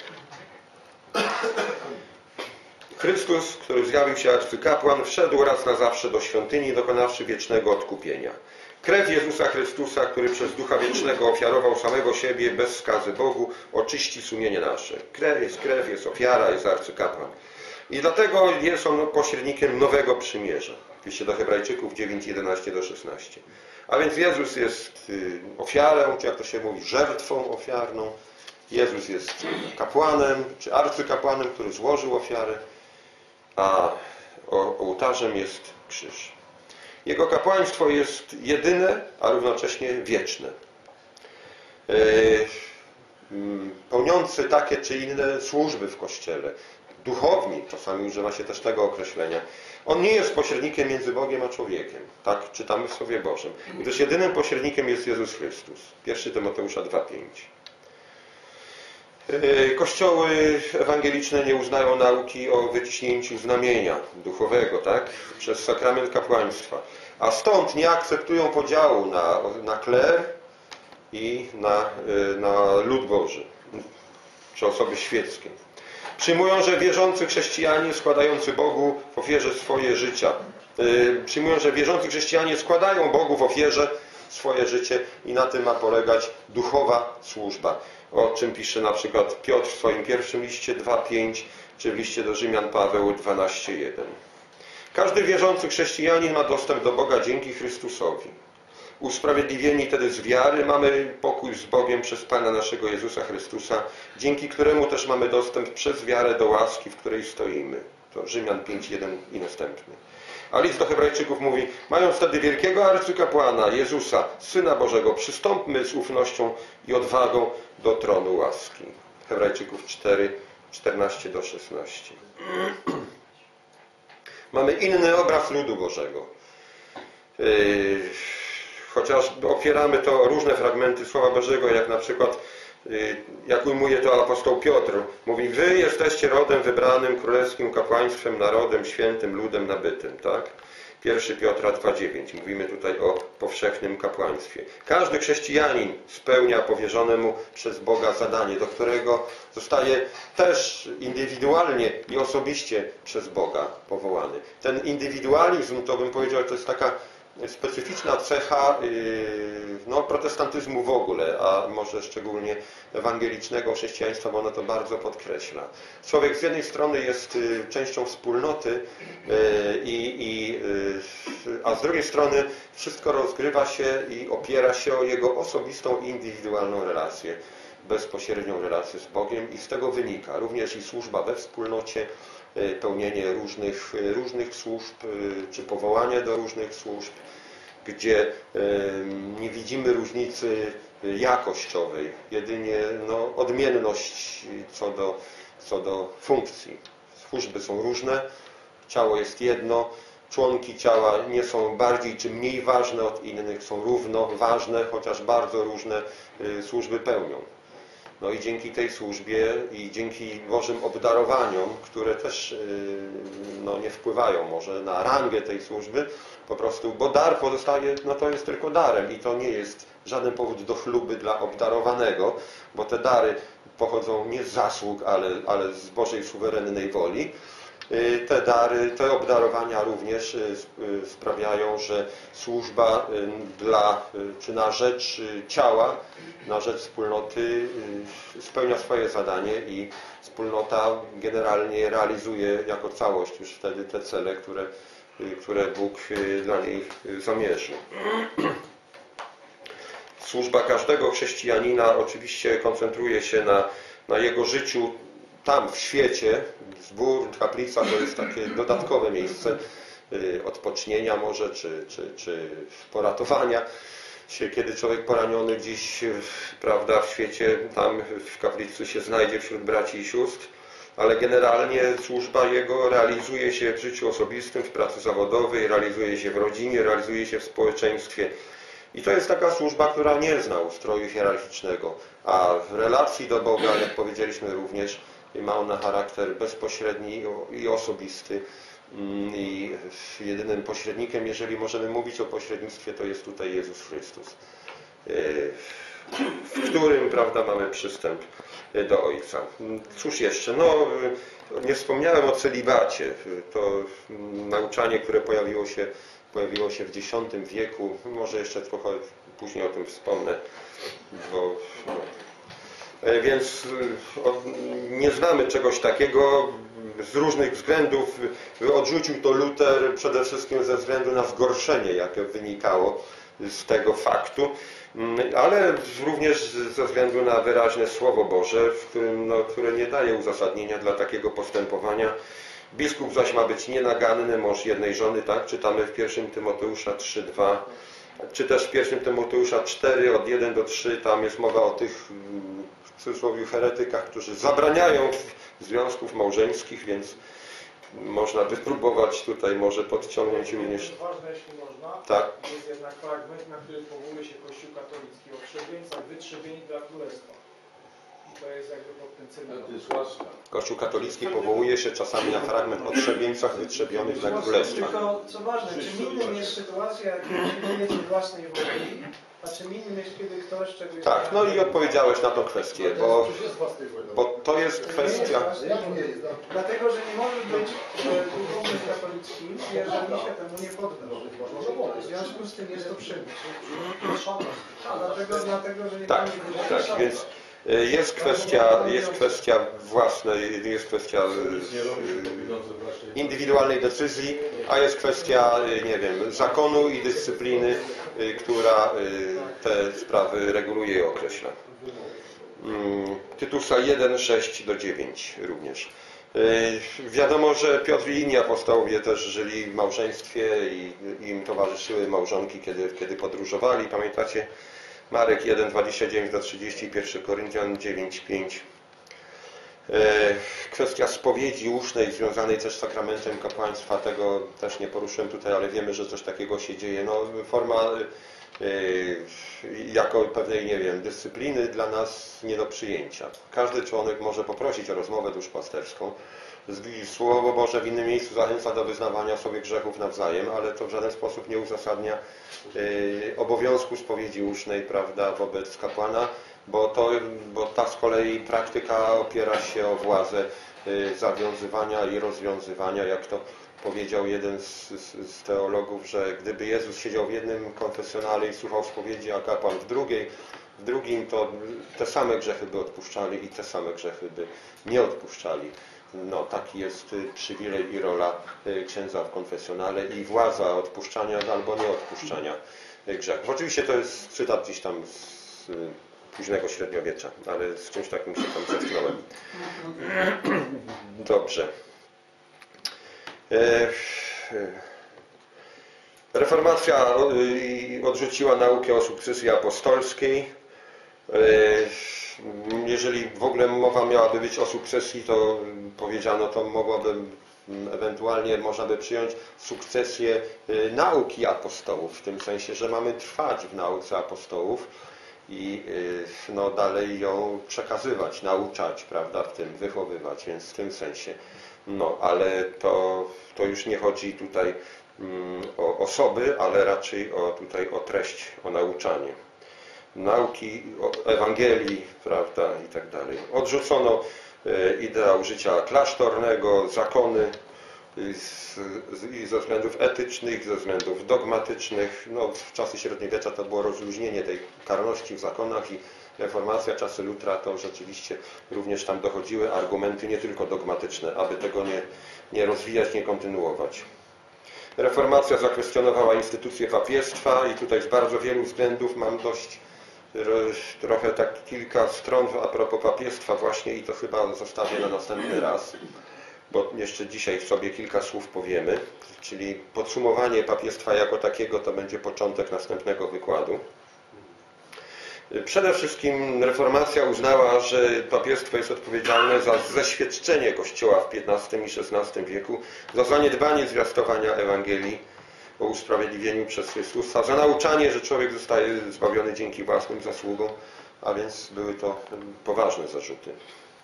Chrystus, który zjawił się arcykapłan, wszedł raz na zawsze do świątyni, dokonawszy wiecznego odkupienia. Krew Jezusa Chrystusa, który przez Ducha Wiecznego ofiarował samego siebie bez skazy Bogu, oczyści sumienie nasze. Krew jest krew, jest ofiara, jest arcykapłan. I dlatego jest on pośrednikiem nowego przymierza. Pisze do Hebrajczyków dziewięć, jedenaście do szesnastu. A więc Jezus jest ofiarą, czy jak to się mówi, żertwą ofiarną. Jezus jest kapłanem, czy arcykapłanem, który złożył ofiarę, a ołtarzem jest krzyż. Jego kapłaństwo jest jedyne, a równocześnie wieczne. Pełniący takie czy inne służby w Kościele. Duchowni, czasami używa się też tego określenia. On nie jest pośrednikiem między Bogiem a człowiekiem. Tak czytamy w Słowie Bożym. Gdyż jedynym pośrednikiem jest Jezus Chrystus. pierwszy Tymoteusza dwa, pięć. Kościoły ewangeliczne nie uznają nauki o wyciśnięciu znamienia duchowego, tak? Przez sakrament kapłaństwa. A stąd nie akceptują podziału na, na kler i na, na lud Boży, czy osoby świeckie. Przyjmują, że wierzący chrześcijanie składający Bogu w ofierze swoje życia. Yy, przyjmują, że wierzący chrześcijanie składają Bogu w ofierze swoje życie i na tym ma polegać duchowa służba. O czym pisze na przykład Piotr w swoim pierwszym liście dwa, pięć, czy w liście do Rzymian Paweł dwanaście, jeden. Każdy wierzący chrześcijanin ma dostęp do Boga dzięki Chrystusowi. Usprawiedliwieni wtedy z wiary mamy pokój z Bogiem przez Pana naszego Jezusa Chrystusa, dzięki któremu też mamy dostęp przez wiarę do łaski, w której stoimy. To Rzymian pięć, jeden i następny. A list do Hebrajczyków mówi, mając wtedy wielkiego arcykapłana, Jezusa, Syna Bożego, przystąpmy z ufnością i odwagą do tronu łaski. Hebrajczyków cztery, czternaście do szesnastu. Mamy inny obraz ludu Bożego. Yy, chociaż opieramy to o różne fragmenty Słowa Bożego, jak na przykład, yy, jak ujmuje to apostoł Piotr, mówi, wy jesteście rodem wybranym, królewskim kapłaństwem, narodem świętym, ludem nabytym, tak? pierwszy Piotra dwa, dziewięć. Mówimy tutaj o powszechnym kapłaństwie. Każdy chrześcijanin spełnia powierzone mu przez Boga zadanie, do którego zostaje też indywidualnie i osobiście przez Boga powołany. Ten indywidualizm, to bym powiedział, to jest taka specyficzna cecha no, protestantyzmu w ogóle, a może szczególnie ewangelicznego chrześcijaństwa, bo ono to bardzo podkreśla. Człowiek z jednej strony jest częścią wspólnoty, i, i, a z drugiej strony wszystko rozgrywa się i opiera się o jego osobistą, indywidualną relację, bezpośrednią relację z Bogiem i z tego wynika również i służba we wspólnocie, pełnienie różnych, różnych służb, czy powołanie do różnych służb, gdzie nie widzimy różnicy jakościowej, jedynie no, odmienność co do, co do funkcji. Służby są różne, ciało jest jedno, członki ciała nie są bardziej czy mniej ważne od innych, są równo ważne, chociaż bardzo różne służby pełnią. No i dzięki tej służbie i dzięki Bożym obdarowaniom, które też no, nie wpływają może na rangę tej służby, po prostu, bo dar pozostaje, no to jest tylko darem i to nie jest żaden powód do chluby dla obdarowanego, bo te dary pochodzą nie z zasług, ale, ale z Bożej suwerennej woli. Te dary, te obdarowania również sprawiają, że służba dla, czy na rzecz ciała, na rzecz wspólnoty spełnia swoje zadanie i wspólnota generalnie realizuje jako całość już wtedy te cele, które, które Bóg dla niej zamierzył. Służba każdego chrześcijanina oczywiście koncentruje się na, na jego życiu tam w świecie. Zbór, kaplica to jest takie dodatkowe miejsce odpocznienia może, czy, czy, czy poratowania się, kiedy człowiek poraniony gdzieś, prawda, w świecie, tam w kaplicy się znajdzie wśród braci i sióstr, ale generalnie służba jego realizuje się w życiu osobistym, w pracy zawodowej, realizuje się w rodzinie, realizuje się w społeczeństwie. I to jest taka służba, która nie zna ustroju hierarchicznego, a w relacji do Boga, jak powiedzieliśmy również, ma ona charakter bezpośredni i osobisty. I jedynym pośrednikiem, jeżeli możemy mówić o pośrednictwie, to jest tutaj Jezus Chrystus, w którym, prawda, mamy przystęp do Ojca. Cóż jeszcze? No, nie wspomniałem o celibacie. To nauczanie, które pojawiło się, pojawiło się w dziesiątym wieku. Może jeszcze trochę później o tym wspomnę, bo no, więc nie znamy czegoś takiego. Z różnych względów odrzucił to Luter, przede wszystkim ze względu na zgorszenie, jakie wynikało z tego faktu, ale również ze względu na wyraźne Słowo Boże, w którym, no, które nie daje uzasadnienia dla takiego postępowania. Biskup zaś ma być nienaganny, mąż jednej żony, tak? Czytamy w pierwszym Tymoteusza trzy, dwa, czy też w pierwszym Tymoteusza cztery, od jeden do trzech, tam jest mowa o tych, w cudzysłowie, heretykach, którzy zabraniają związków małżeńskich, więc można by próbować tutaj może podciągnąć również. Ważne, jeśli można, tak. Jest jednak fragment, na który powołuje się Kościół katolicki o trzebieńcach wytrzebieni dla królestwa. I to jest jakby pod tym celem. Kościół katolicki powołuje się czasami na fragment o trzebieńcach wytrzebionych dla królestwa. Tylko co ważne, czym innym jest sytuacja, kiedy pilnujecie własnej woli, a czym innym jest, kiedy ktoś czegoś... Tak, no i odpowiedziałeś na tą kwestię, bo, bo to jest kwestia... Dlatego, że nie może być duchownym katolickim, jeżeli się temu nie podda. W związku z tym jest to przymus. Dlatego, dlatego, że nie tak, tak, więc jest kwestia, jest kwestia własnej, jest kwestia indywidualnej decyzji, a jest kwestia, nie wiem, zakonu i dyscypliny, która te sprawy reguluje i określa. Tytusa jeden, sześć do dziewięć również. Wiadomo, że Piotr i inni apostołowie też żyli w małżeństwie i im towarzyszyły małżonki, kiedy, kiedy podróżowali. Pamiętacie? Marek jeden, dwadzieścia dziewięć do trzydziestu, pierwszy Koryntian dziewięć, pięć. Kwestia spowiedzi ustnej związanej też z sakramentem kapłaństwa, tego też nie poruszyłem tutaj, ale wiemy, że coś takiego się dzieje. No, forma jako pewnej, nie wiem, dyscypliny dla nas nie do przyjęcia. Każdy członek może poprosić o rozmowę duszpasterską. Słowo Boże w innym miejscu zachęca do wyznawania sobie grzechów nawzajem, ale to w żaden sposób nie uzasadnia y, obowiązku spowiedzi ucznej, prawda, wobec kapłana, bo, to, bo ta z kolei praktyka opiera się o władzę y, zawiązywania i rozwiązywania, jak to powiedział jeden z, z, z teologów, że gdyby Jezus siedział w jednym konfesjonale i słuchał spowiedzi, a kapłan w drugiej, w drugim, to te same grzechy by odpuszczali i te same grzechy by nie odpuszczali. No, taki jest przywilej i rola księdza w konfesjonale i władza odpuszczania albo nieodpuszczania grzechów. Oczywiście to jest cytat gdzieś tam z późnego średniowiecza, ale z czymś takim się tam zetknąłem. Dobrze. Reformacja odrzuciła naukę o sukcesji apostolskiej. Jeżeli w ogóle mowa miałaby być o sukcesji, to powiedziano, to mogłoby ewentualnie można by przyjąć sukcesję nauki apostołów, w tym sensie, że mamy trwać w nauce apostołów i no, dalej ją przekazywać, nauczać, prawda, w tym wychowywać, więc w tym sensie. No, ale to, to już nie chodzi tutaj mm, o osoby, ale raczej o, tutaj o treść, o nauczanie. Nauki o Ewangelii, prawda, i tak dalej. Odrzucono ideał życia klasztornego, zakony z, z, i ze względów etycznych, ze względów dogmatycznych. No, w czasy średniowiecza to było rozluźnienie tej karności w zakonach i reformacja, czasy Lutra, to rzeczywiście również tam dochodziły argumenty nie tylko dogmatyczne, aby tego nie, nie rozwijać, nie kontynuować. Reformacja zakwestionowała instytucję papiestwa i tutaj z bardzo wielu względów mam dość trochę tak kilka stron a propos papiestwa właśnie i to chyba zostawię na następny raz, bo jeszcze dzisiaj sobie kilka słów powiemy, czyli podsumowanie papiestwa jako takiego to będzie początek następnego wykładu. Przede wszystkim reformacja uznała, że papiestwo jest odpowiedzialne za zeświadczenie Kościoła w piętnastym i szesnastym wieku, za zaniedbanie zwiastowania Ewangelii o usprawiedliwieniu przez Chrystusa, za nauczanie, że człowiek zostaje zbawiony dzięki własnym zasługom, a więc były to poważne zarzuty.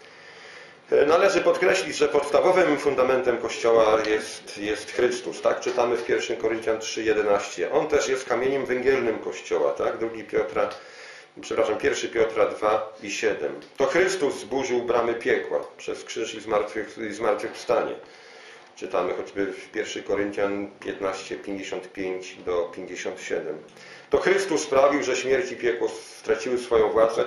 Należy podkreślić, że podstawowym fundamentem Kościoła jest, jest Chrystus. Tak czytamy w pierwszym Koryntian trzy jedenaście. On też jest kamieniem węgielnym Kościoła. Tak? drugi Piotra, przepraszam, pierwszy Piotra dwa i siedem. To Chrystus zburzył bramy piekła przez krzyż i zmartwych, i zmartwychwstanie. Czytamy choćby w pierwszym Koryntian piętnaście pięćdziesiąt pięć do pięćdziesiąt siedem. To Chrystus sprawił, że śmierć i piekło straciły swoją władzę,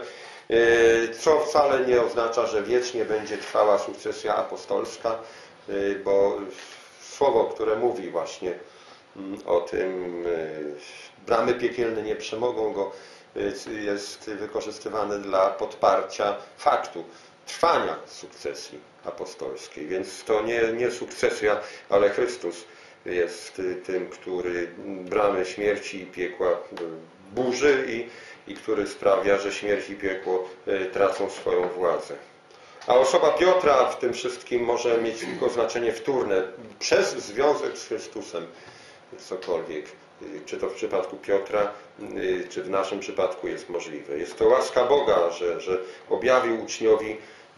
co wcale nie oznacza, że wiecznie będzie trwała sukcesja apostolska, bo słowo, które mówi właśnie o tym, bramy piekielne nie przemogą go, jest wykorzystywane dla podparcia faktu trwania sukcesji apostolskiej. Więc to nie, nie sukcesja, ale Chrystus jest tym, który bramy śmierci i piekła burzy i, i który sprawia, że śmierć i piekło tracą swoją władzę. A osoba Piotra w tym wszystkim może mieć tylko znaczenie wtórne, przez związek z Chrystusem, cokolwiek. Czy to w przypadku Piotra, czy w naszym przypadku jest możliwe. Jest to łaska Boga, że, że objawił uczniowi,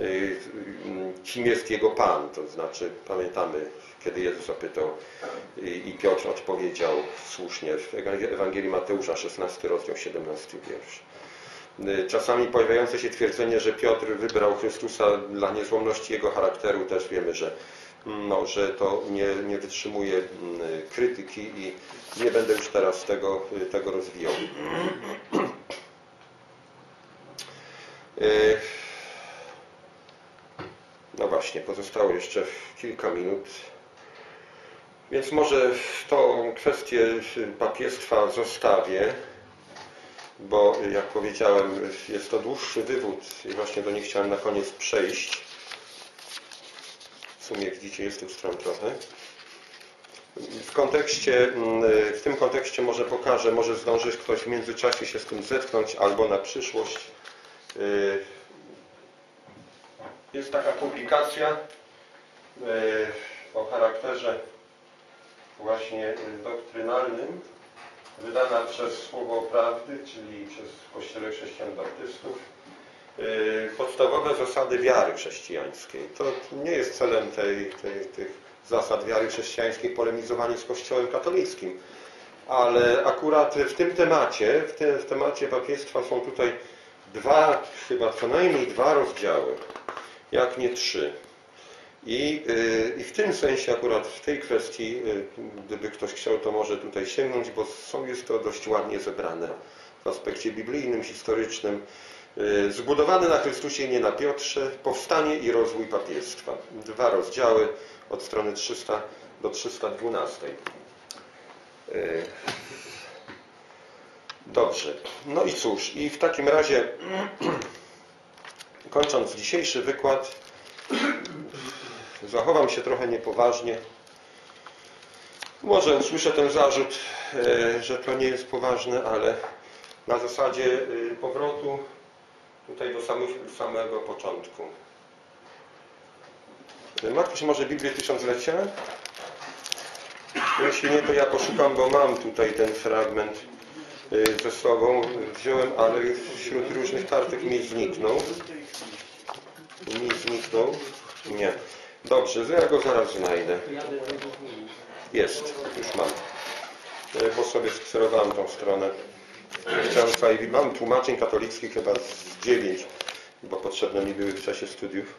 kim jest jego Pan. To znaczy, pamiętamy, kiedy Jezus zapytał i Piotr odpowiedział słusznie w Ewangelii Mateusza, szesnasty rozdział, siedemnasty wiersz. Czasami pojawiające się twierdzenie, że Piotr wybrał Chrystusa dla niezłomności jego charakteru, też wiemy, że, no, że to nie, nie wytrzymuje krytyki i nie będę już teraz tego, tego rozwijał. No właśnie, pozostało jeszcze kilka minut. Więc może tą kwestię papiestwa zostawię, bo jak powiedziałem, jest to dłuższy wywód i właśnie do niej chciałem na koniec przejść. W sumie widzicie, jest tych stron trochę. W kontekście, w tym kontekście może pokażę, może zdążyć ktoś w międzyczasie się z tym zetknąć albo na przyszłość. Jest taka publikacja o charakterze właśnie doktrynalnym, wydana przez Słowo Prawdy, czyli przez Kościele Chrześcijan Baptystów. Podstawowe zasady wiary chrześcijańskiej. To nie jest celem tej, tej, tych zasad wiary chrześcijańskiej polemizowanie z Kościołem katolickim, ale akurat w tym temacie, w, te, w temacie papiestwa są tutaj dwa, chyba co najmniej dwa rozdziały, jak nie trzy. I, yy, I w tym sensie akurat w tej kwestii, yy, gdyby ktoś chciał, to może tutaj sięgnąć, bo są, jest to dość ładnie zebrane w aspekcie biblijnym, historycznym. Yy, zbudowany na Chrystusie i nie na Piotrze, powstanie i rozwój papiestwa. Dwa rozdziały od strony trzysta do trzysta dwanaście. Yy. Dobrze. No i cóż, i w takim razie kończąc dzisiejszy wykład, zachowam się trochę niepoważnie. Może usłyszę ten zarzut, że to nie jest poważne, ale na zasadzie powrotu tutaj do samych, samego początku. Ma ktoś może Biblię Tysiąclecia? Jeśli nie, to ja poszukam, bo mam tutaj ten fragment ze sobą. Wziąłem, ale wśród różnych kartek mi zniknął. Mi zniknął. Nie. Dobrze, ja go zaraz znajdę. Jest, już mam. Bo sobie skserowałem tą stronę. Mam tłumaczeń katolickich chyba z dziewięć, bo potrzebne mi były w czasie studiów.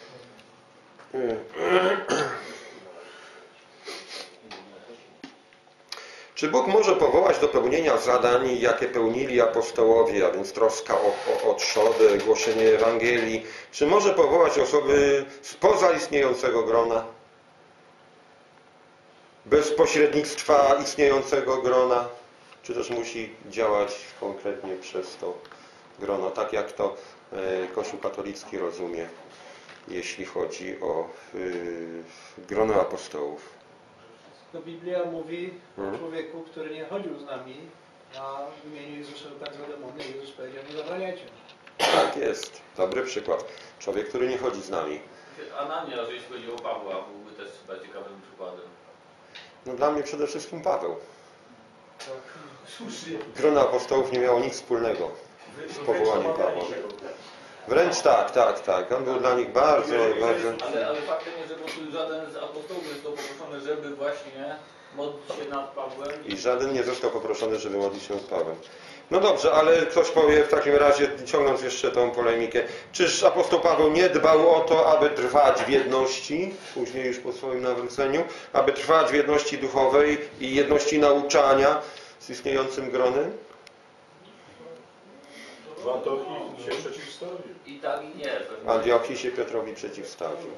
Czy Bóg może powołać do pełnienia zadań, jakie pełnili apostołowie, a więc troska o, o, o trzodę, głoszenie Ewangelii? Czy może powołać osoby spoza istniejącego grona? Bez pośrednictwa istniejącego grona? Czy też musi działać konkretnie przez to grono, tak jak to Kościół katolicki rozumie, jeśli chodzi o y, grono apostołów? To Biblia mówi hmm. o człowieku, który nie chodził z nami, a w imieniu Jezusa wypędzał demony. Jezus powiedział, nie zabraniajcie. Tak jest. Dobry przykład. Człowiek, który nie chodzi z nami. Ananiasz, jeśli chodzi o Pawła, byłby też chyba ciekawym przykładem. No dla mnie przede wszystkim Paweł. Grono apostołów nie miało nic wspólnego z powołaniem Pawła. Wręcz tak, tak, tak. On był dla nich bardzo, bardzo... Ale, ale faktem jest, że po prostu żaden z apostołów nie został poproszony, żeby właśnie modlić się nad Pawłem. I żaden nie został poproszony, żeby modlić się nad Pawłem. No dobrze, ale ktoś powie w takim razie, ciągnąc jeszcze tą polemikę, czyż apostoł Paweł nie dbał o to, aby trwać w jedności, później już po swoim nawróceniu, aby trwać w jedności duchowej i jedności nauczania z istniejącym gronem? W Antiochii się przeciwstawił. I tak i nie. Antiochii się Piotrowi przeciwstawił.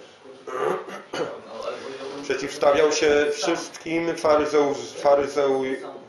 Przeciwstawiał się wszystkim faryzeu, faryzeu,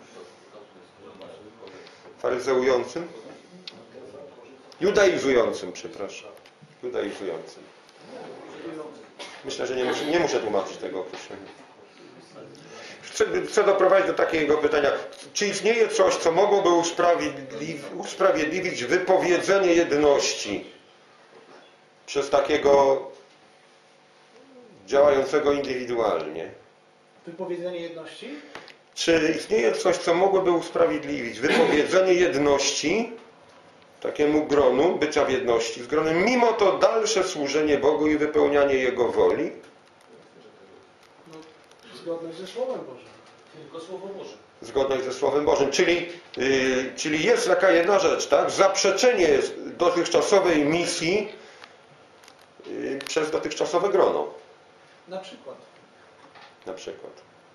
faryzeującym? Judaizującym, przepraszam. Judaizującym. Myślę, że nie muszę, nie muszę tłumaczyć tego określenia. Chcę, chcę doprowadzić do takiego pytania. Czy istnieje coś, co mogłoby usprawiedliwić, usprawiedliwić wypowiedzenie jedności przez takiego działającego indywidualnie? Wypowiedzenie jedności? Czy istnieje coś, co mogłoby usprawiedliwić wypowiedzenie jedności takiemu gronu, bycia w jedności z gronem, mimo to dalsze służenie Bogu i wypełnianie Jego woli? No, zgodność ze Słowem Bożym. Tylko Słowo Boże. Zgodność ze Słowem Bożym. Czyli, yy, czyli jest taka jedna rzecz, tak? Zaprzeczenie dotychczasowej misji yy, przez dotychczasowe grono. Na przykład. Na przykład.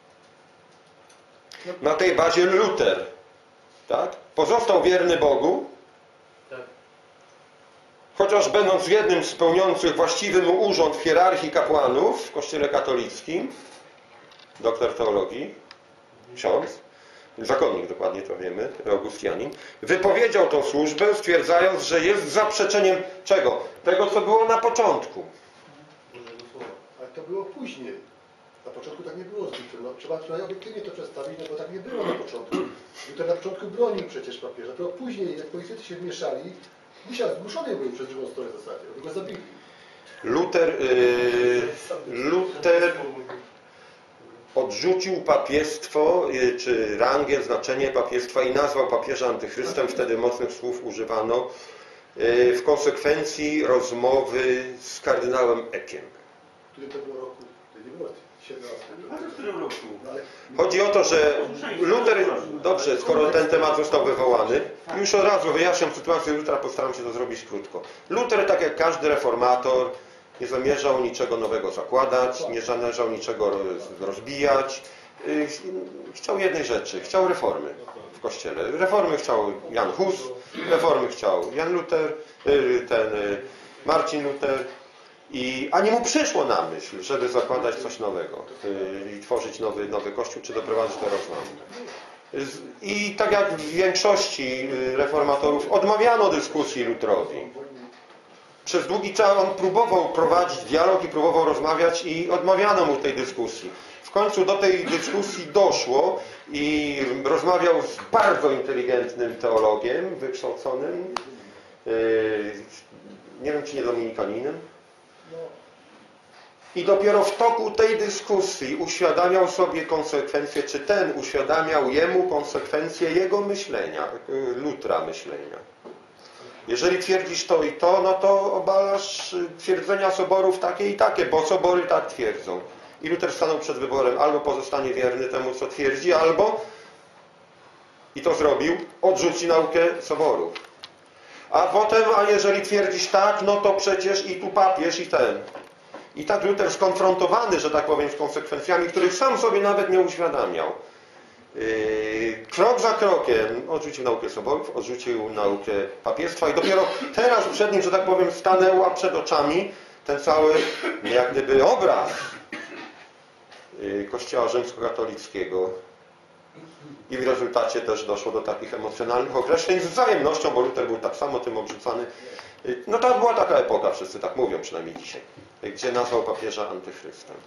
Na tej bazie Luter, tak? Pozostał wierny Bogu, Tak. chociaż będąc jednym z pełniących właściwy mu urząd w hierarchii kapłanów w Kościele katolickim, doktor teologii, ksiądz, zakonnik dokładnie to wiemy, Augustianin, wypowiedział tą służbę, stwierdzając, że jest zaprzeczeniem czego? Tego, co było na początku. Ale to było później. Na początku tak nie było z Lutrem. No, trzeba tutaj obiektywnie to przedstawić, no bo tak nie było na początku. Luther na początku bronił przecież papieża. To później, jak politycy się wmieszali, Misia zgłuszony był przez drugą stronę w zasadzie. Oni go zabili. Luther, yy, Luther odrzucił papiestwo, yy, czy rangę, znaczenie papiestwa i nazwał papieża antychrystem. Wtedy mocnych słów używano yy, w konsekwencji rozmowy z kardynałem Ekiem. Który to było roku? To nie było siedemnastego. W którym roku? Chodzi o to, że Luther, dobrze, skoro ten temat został wywołany, już od razu wyjaśniam sytuację Lutra, postaram się to zrobić krótko. Luther, tak jak każdy reformator, Nie zamierzał niczego nowego zakładać, nie zamierzał niczego rozbijać. Chciał jednej rzeczy, chciał reformy w Kościele. Reformy chciał Jan Hus, reformy chciał Jan Luter, ten Marcin Luter, i, a nie mu przyszło na myśl, żeby zakładać coś nowego i tworzyć nowy, nowy Kościół, czy doprowadzić do rozłamu. I tak jak w większości reformatorów odmawiano dyskusji Lutrowi. Przez długi czas on próbował prowadzić dialog i próbował rozmawiać i odmawiano mu tej dyskusji. W końcu do tej dyskusji doszło i rozmawiał z bardzo inteligentnym teologiem, wykształconym, nie wiem czy nie dominikaninem. I dopiero w toku tej dyskusji uświadamiał sobie konsekwencje, czy ten uświadamiał jemu konsekwencje jego myślenia, Lutra myślenia. Jeżeli twierdzisz to i to, no to obalasz twierdzenia soborów takie i takie, bo sobory tak twierdzą. I Luter stanął przed wyborem, albo pozostanie wierny temu, co twierdzi, albo, i to zrobił, odrzuci naukę soborów. A potem, a jeżeli twierdzisz tak, no to przecież i tu papież, i ten. I tak Luter skonfrontowany, że tak powiem, z konsekwencjami, których sam sobie nawet nie uświadamiał. Yy, krok za krokiem odrzucił naukę soborów, odrzucił naukę papiestwa i dopiero teraz przed nim, że tak powiem, stanęła przed oczami ten cały, jak gdyby, obraz yy, Kościoła rzymskokatolickiego. I w rezultacie też doszło do takich emocjonalnych określeń z wzajemnością, bo Luter był tak samo tym obrzucany. No to była taka epoka, wszyscy tak mówią, przynajmniej dzisiaj, gdzie nazwał papieża antychrystem.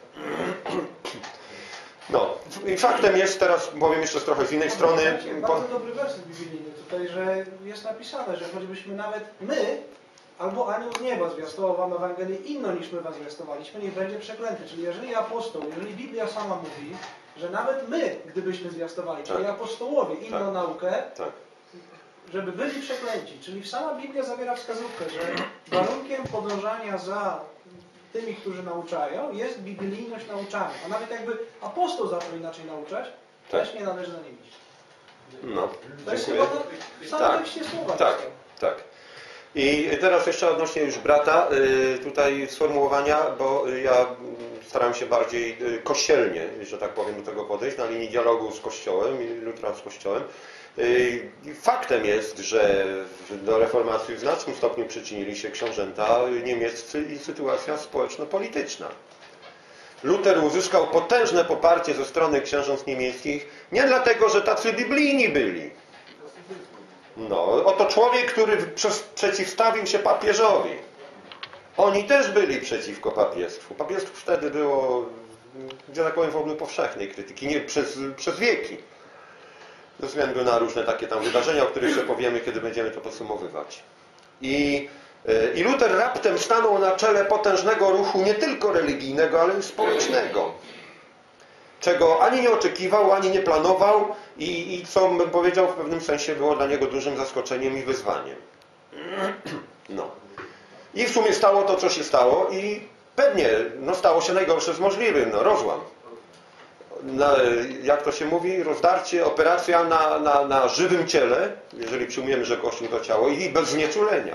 No, i faktem jest, teraz powiem jeszcze trochę z innej strony. Bardzo dobry werset biblijny tutaj, że jest napisane, że choćbyśmy nawet my, albo anioł z nieba zwiastował wam Ewangelię inną niż my was zwiastowaliśmy, niech będzie przeklęty. Czyli jeżeli apostoł, jeżeli Biblia sama mówi, że nawet my, gdybyśmy zwiastowali, czyli tak. apostołowie, inną tak. naukę, tak. żeby byli przeklęci. Czyli sama Biblia zawiera wskazówkę, że warunkiem podążania za tymi, którzy nauczają, jest biblijność nauczania. A nawet jakby apostoł zaczął inaczej nauczać, tak. też nie należy na nim iść. No, to jest chyba w samym tak. tekście słowa. Tak, tak. I teraz jeszcze odnośnie już brata, tutaj sformułowania, bo ja staram się bardziej kościelnie, że tak powiem, do tego podejść, na linii dialogu z Kościołem i Lutra z Kościołem. Faktem jest, że do reformacji w znacznym stopniu przyczynili się książęta niemieccy i sytuacja społeczno-polityczna. Luter uzyskał potężne poparcie ze strony księżąt niemieckich nie dlatego, że tacy biblijni byli. No, oto człowiek, który przeciwstawił się papieżowi. Oni też byli przeciwko papiestwu. Papiestwo wtedy było, że tak powiem, w ogóle powszechnej krytyki, nie przez, przez wieki. Ze względu na różne takie tam wydarzenia, o których sobie powiemy, kiedy będziemy to podsumowywać. I, I Luter raptem stanął na czele potężnego ruchu nie tylko religijnego, ale i społecznego. Czego ani nie oczekiwał, ani nie planował i, i co bym powiedział, w pewnym sensie było dla niego dużym zaskoczeniem i wyzwaniem. No. I w sumie stało to, co się stało i pewnie no, stało się najgorsze z możliwym, no, rozłam. Na, jak to się mówi, rozdarcie, operacja na, na, na żywym ciele, jeżeli przyjmujemy, że Kościół to ciało, i bez znieczulenia.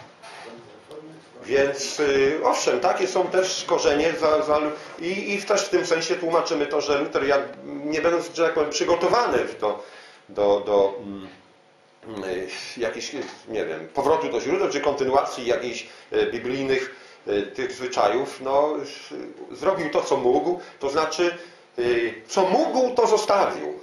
Więc y, owszem, takie są też korzenie za, za, i, i też w tym sensie tłumaczymy to, że Luter, jak, nie będąc, że tak powiem, przygotowany do, do, do mm, y, jakichś, nie wiem, powrotu do źródeł, czy kontynuacji jakichś y, biblijnych y, tych zwyczajów, no, y, zrobił to, co mógł, to znaczy co mógł, to zostawił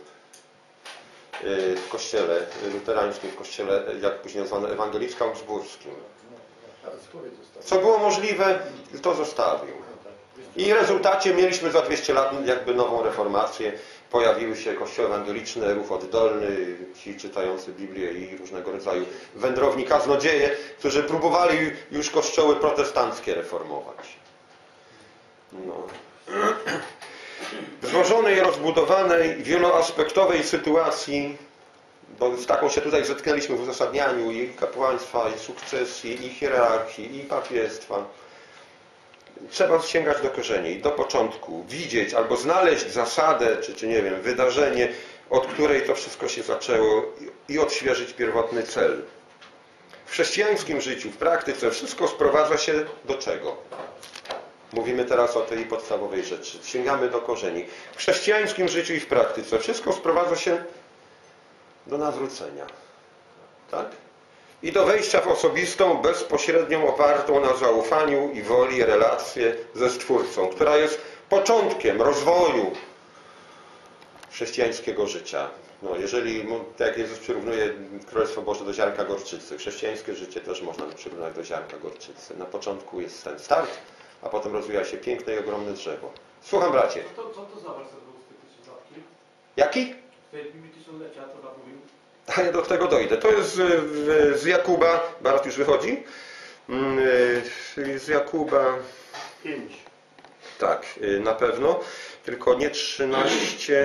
w kościele luterańskim, w kościele, jak później nazwano, ewangelicko-augsburskim. Co było możliwe, to zostawił. I w rezultacie mieliśmy za dwieście lat jakby nową reformację. Pojawiły się kościoły ewangeliczne, ruch oddolny, ci czytający Biblię i różnego rodzaju wędrowni kaznodzieje, którzy próbowali już kościoły protestanckie reformować. No. W złożonej, rozbudowanej, wieloaspektowej sytuacji, bo z taką się tutaj zetknęliśmy w uzasadnianiu i kapłaństwa, i sukcesji, i hierarchii, i papiestwa, trzeba sięgać do korzeni, do początku, widzieć albo znaleźć zasadę, czy, czy nie wiem, wydarzenie, od której to wszystko się zaczęło i odświeżyć pierwotny cel. W chrześcijańskim życiu, w praktyce wszystko sprowadza się do czego? Mówimy teraz o tej podstawowej rzeczy. Sięgamy do korzeni. W chrześcijańskim życiu i w praktyce wszystko sprowadza się do nawrócenia. Tak? I do wejścia w osobistą, bezpośrednią, opartą na zaufaniu i woli relację ze Stwórcą, która jest początkiem rozwoju chrześcijańskiego życia. No, jeżeli, tak jak Jezus przyrównuje Królestwo Boże do ziarnka gorczycy, chrześcijańskie życie też można przyrównać do ziarnka gorczycy. Na początku jest ten start, a potem rozwija się piękne i ogromne drzewo. Słucham, bracie. Co to, co to za werset był z tych tysiąclatki? Jaki? W tej Biblii Tysiąclecia, co tam mówił? A ja do tego dojdę. To jest z, z Jakuba, Barat już wychodzi, z Jakuba, pięć. tak, na pewno, tylko nie trzynaście,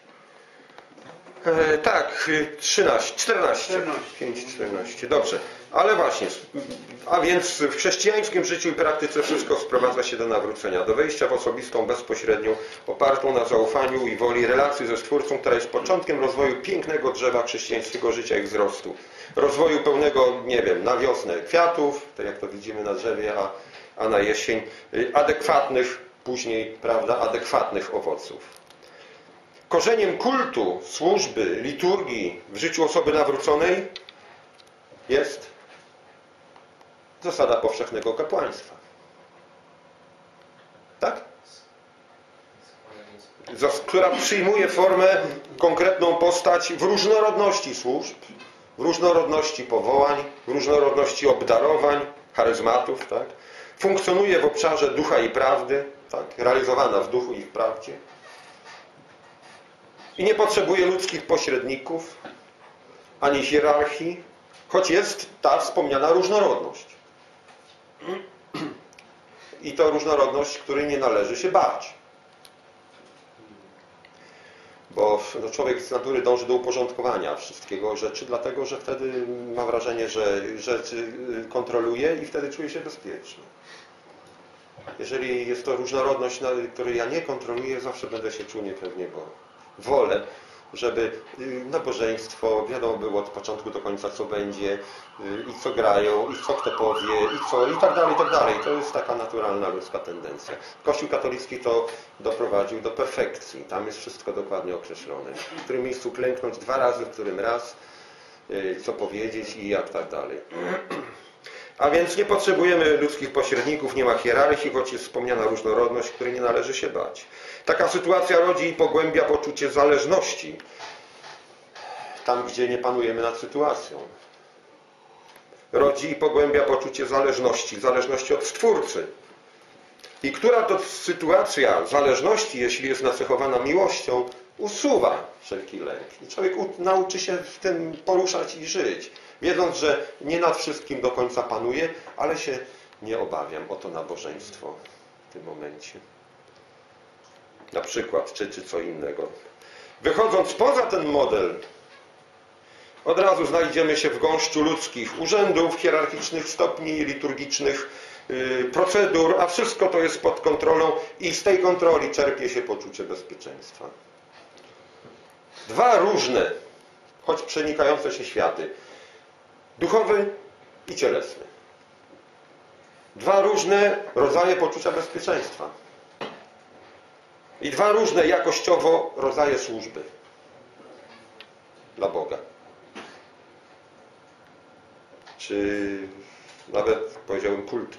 e, tak, trzynaście, czternaście, pięć, czternaście, dobrze, ale właśnie, a więc w chrześcijańskim życiu i praktyce wszystko sprowadza się do nawrócenia, do wejścia w osobistą, bezpośrednią, opartą na zaufaniu i woli relacji ze Stwórcą, która jest początkiem rozwoju pięknego drzewa chrześcijańskiego życia i wzrostu. Rozwoju pełnego, nie wiem, na wiosnę kwiatów, tak jak to widzimy na drzewie, a, a na jesień adekwatnych, później, prawda, adekwatnych owoców. Korzeniem kultu, służby, liturgii w życiu osoby nawróconej jest zasada powszechnego kapłaństwa. Tak? Która przyjmuje formę, konkretną postać w różnorodności służb, w różnorodności powołań, w różnorodności obdarowań, charyzmatów, tak? Funkcjonuje w obszarze ducha i prawdy, tak? Realizowana w duchu i w prawdzie. I nie potrzebuje ludzkich pośredników, ani hierarchii, choć jest ta wspomniana różnorodność. I to różnorodność, której nie należy się bać. Bo no, człowiek z natury dąży do uporządkowania wszystkiego rzeczy, dlatego że wtedy ma wrażenie, że rzeczy kontroluje i wtedy czuje się bezpieczny. Jeżeli jest to różnorodność, której ja nie kontroluję, zawsze będę się czuł niepewnie, bo wolę, żeby nabożeństwo, wiadomo było od początku do końca, co będzie, i co grają, i co kto powie, i co, i tak dalej, i tak dalej. To jest taka naturalna ludzka tendencja. Kościół katolicki to doprowadził do perfekcji. Tam jest wszystko dokładnie określone. W którym miejscu klęknąć dwa razy, w którym raz, co powiedzieć i jak tak dalej. A więc nie potrzebujemy ludzkich pośredników, nie ma hierarchii, choć jest wspomniana różnorodność, której nie należy się bać. Taka sytuacja rodzi i pogłębia poczucie zależności. Tam, gdzie nie panujemy nad sytuacją. Rodzi i pogłębia poczucie zależności, zależności od Stwórcy. I która to sytuacja zależności, jeśli jest nacechowana miłością, usuwa wszelki lęk. I człowiek nauczy się w tym poruszać i żyć, wiedząc, że nie nad wszystkim do końca panuje, ale się nie obawiam o to nabożeństwo w tym momencie. Na przykład, czy, czy co innego. Wychodząc poza ten model, od razu znajdziemy się w gąszczu ludzkich urzędów, hierarchicznych stopni, liturgicznych yy, procedur, a wszystko to jest pod kontrolą i z tej kontroli czerpie się poczucie bezpieczeństwa. Dwa różne, choć przenikające się światy. Duchowy i cielesny. Dwa różne rodzaje poczucia bezpieczeństwa. I dwa różne jakościowo rodzaje służby dla Boga. Czy nawet powiedziałbym kultu.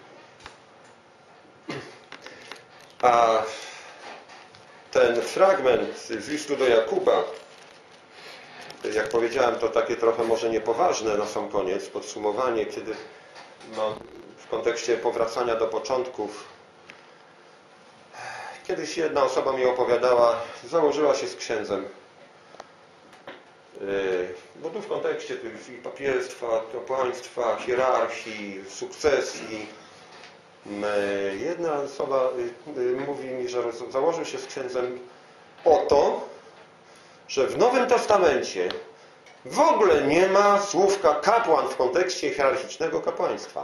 A ten fragment z listu do Jakuba, jak powiedziałem, to takie trochę może niepoważne na sam koniec podsumowanie, kiedy no, w kontekście powracania do początków. Kiedyś jedna osoba mi opowiadała, założyła się z księdzem, bo tu w kontekście tych papieństwa, kapłaństwa, hierarchii, sukcesji. Jedna osoba mówi mi, że założył się z księdzem o to, że w Nowym Testamencie w ogóle nie ma słówka kapłan w kontekście hierarchicznego kapłaństwa.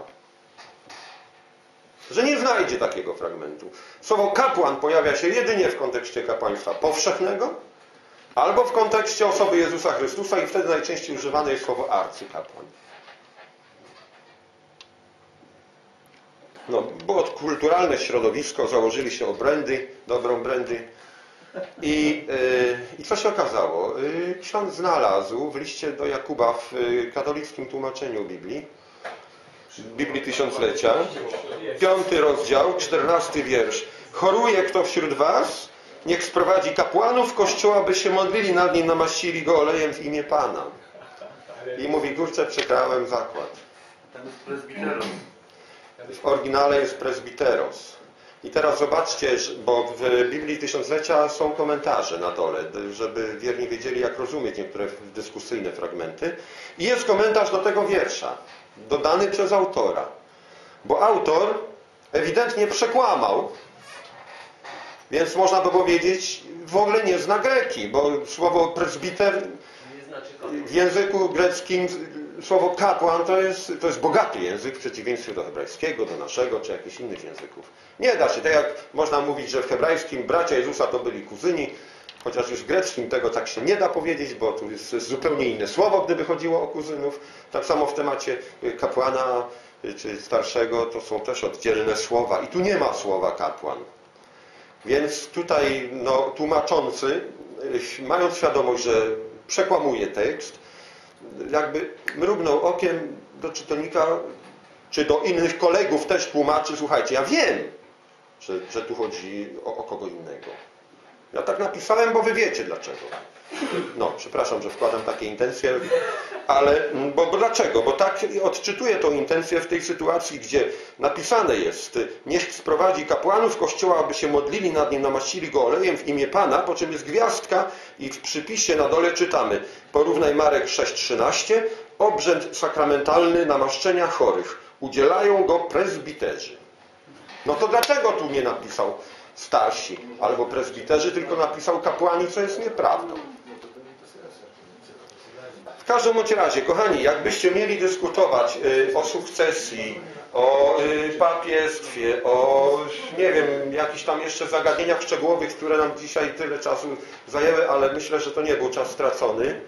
Że nie znajdzie takiego fragmentu. Słowo kapłan pojawia się jedynie w kontekście kapłaństwa powszechnego albo w kontekście osoby Jezusa Chrystusa i wtedy najczęściej używane jest słowo arcykapłan. No, było kulturalne środowisko, założyli się obrędy, dobre obrędy. I, yy, I co się okazało? Yy, ksiądz znalazł w liście do Jakuba w yy, katolickim tłumaczeniu Biblii, Biblii Tysiąclecia, piąty rozdział, czternasty wiersz. Choruje kto wśród was, niech sprowadzi kapłanów kościoła, by się modlili nad nim, namaścili go olejem w imię Pana. I mówi, kurczę, przekrałem zakład. Tam jest prezbiteros. W oryginale jest presbiteros. I teraz zobaczcie, bo w Biblii Tysiąclecia są komentarze na dole, żeby wierni wiedzieli, jak rozumieć niektóre dyskusyjne fragmenty. I jest komentarz do tego wiersza, dodany przez autora. Bo autor ewidentnie przekłamał, więc można by powiedzieć, w ogóle nie zna greki, bo słowo presbiter w języku greckim, słowo kapłan to jest, to jest bogaty język w przeciwieństwie do hebrajskiego, do naszego czy jakichś innych języków. Nie da się, tak jak można mówić, że w hebrajskim bracia Jezusa to byli kuzyni, chociaż już w greckim tego tak się nie da powiedzieć, bo tu jest zupełnie inne słowo, gdyby chodziło o kuzynów. Tak samo w temacie kapłana czy starszego to są też oddzielne słowa i tu nie ma słowa kapłan. Więc tutaj no, tłumaczący, mając świadomość, że przekłamuje tekst, jakby mrugnął okiem do czytelnika, czy do innych kolegów też tłumaczy, słuchajcie, ja wiem, że, że tu chodzi o, o kogo innego. Ja tak napisałem, bo wy wiecie dlaczego. No, przepraszam, że wkładam takie intencje, ale bo, bo dlaczego? Bo tak odczytuję tą intencję w tej sytuacji, gdzie napisane jest, niech sprowadzi kapłanów kościoła, aby się modlili nad nim, namaścili go olejem w imię Pana, po czym jest gwiazdka i w przypisie na dole czytamy, porównaj Marek sześć trzynaście, obrzęd sakramentalny namaszczenia chorych. Udzielają go prezbiterzy. No to dlaczego tu nie napisał starsi albo prezbiterzy, tylko napisał kapłani, co jest nieprawdą? W każdym bądź razie, kochani, jakbyście mieli dyskutować y, o sukcesji, o y, papiestwie, o, nie wiem, jakichś tam jeszcze zagadnieniach szczegółowych, które nam dzisiaj tyle czasu zajęły, ale myślę, że to nie był czas stracony.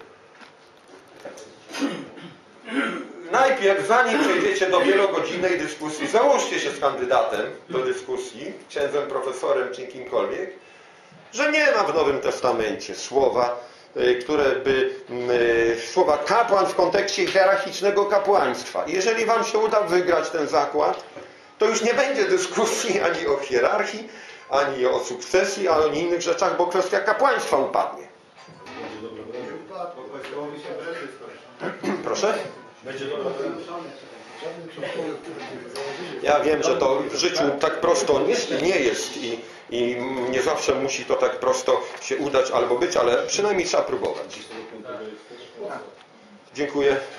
Najpierw, zanim przejdziecie do wielogodzinnej dyskusji, załóżcie się z kandydatem do dyskusji, księdzem, profesorem czy kimkolwiek, że nie ma w Nowym Testamencie słowa, które by, słowa kapłan w kontekście hierarchicznego kapłaństwa. Jeżeli wam się uda wygrać ten zakład, to już nie będzie dyskusji ani o hierarchii, ani o sukcesji, ani o innych rzeczach, bo kwestia kapłaństwa upadnie. Proszę? Ja wiem, że to w życiu tak prosto nie, nie jest i, i nie zawsze musi to tak prosto się udać albo być, ale przynajmniej trzeba próbować. Dziękuję.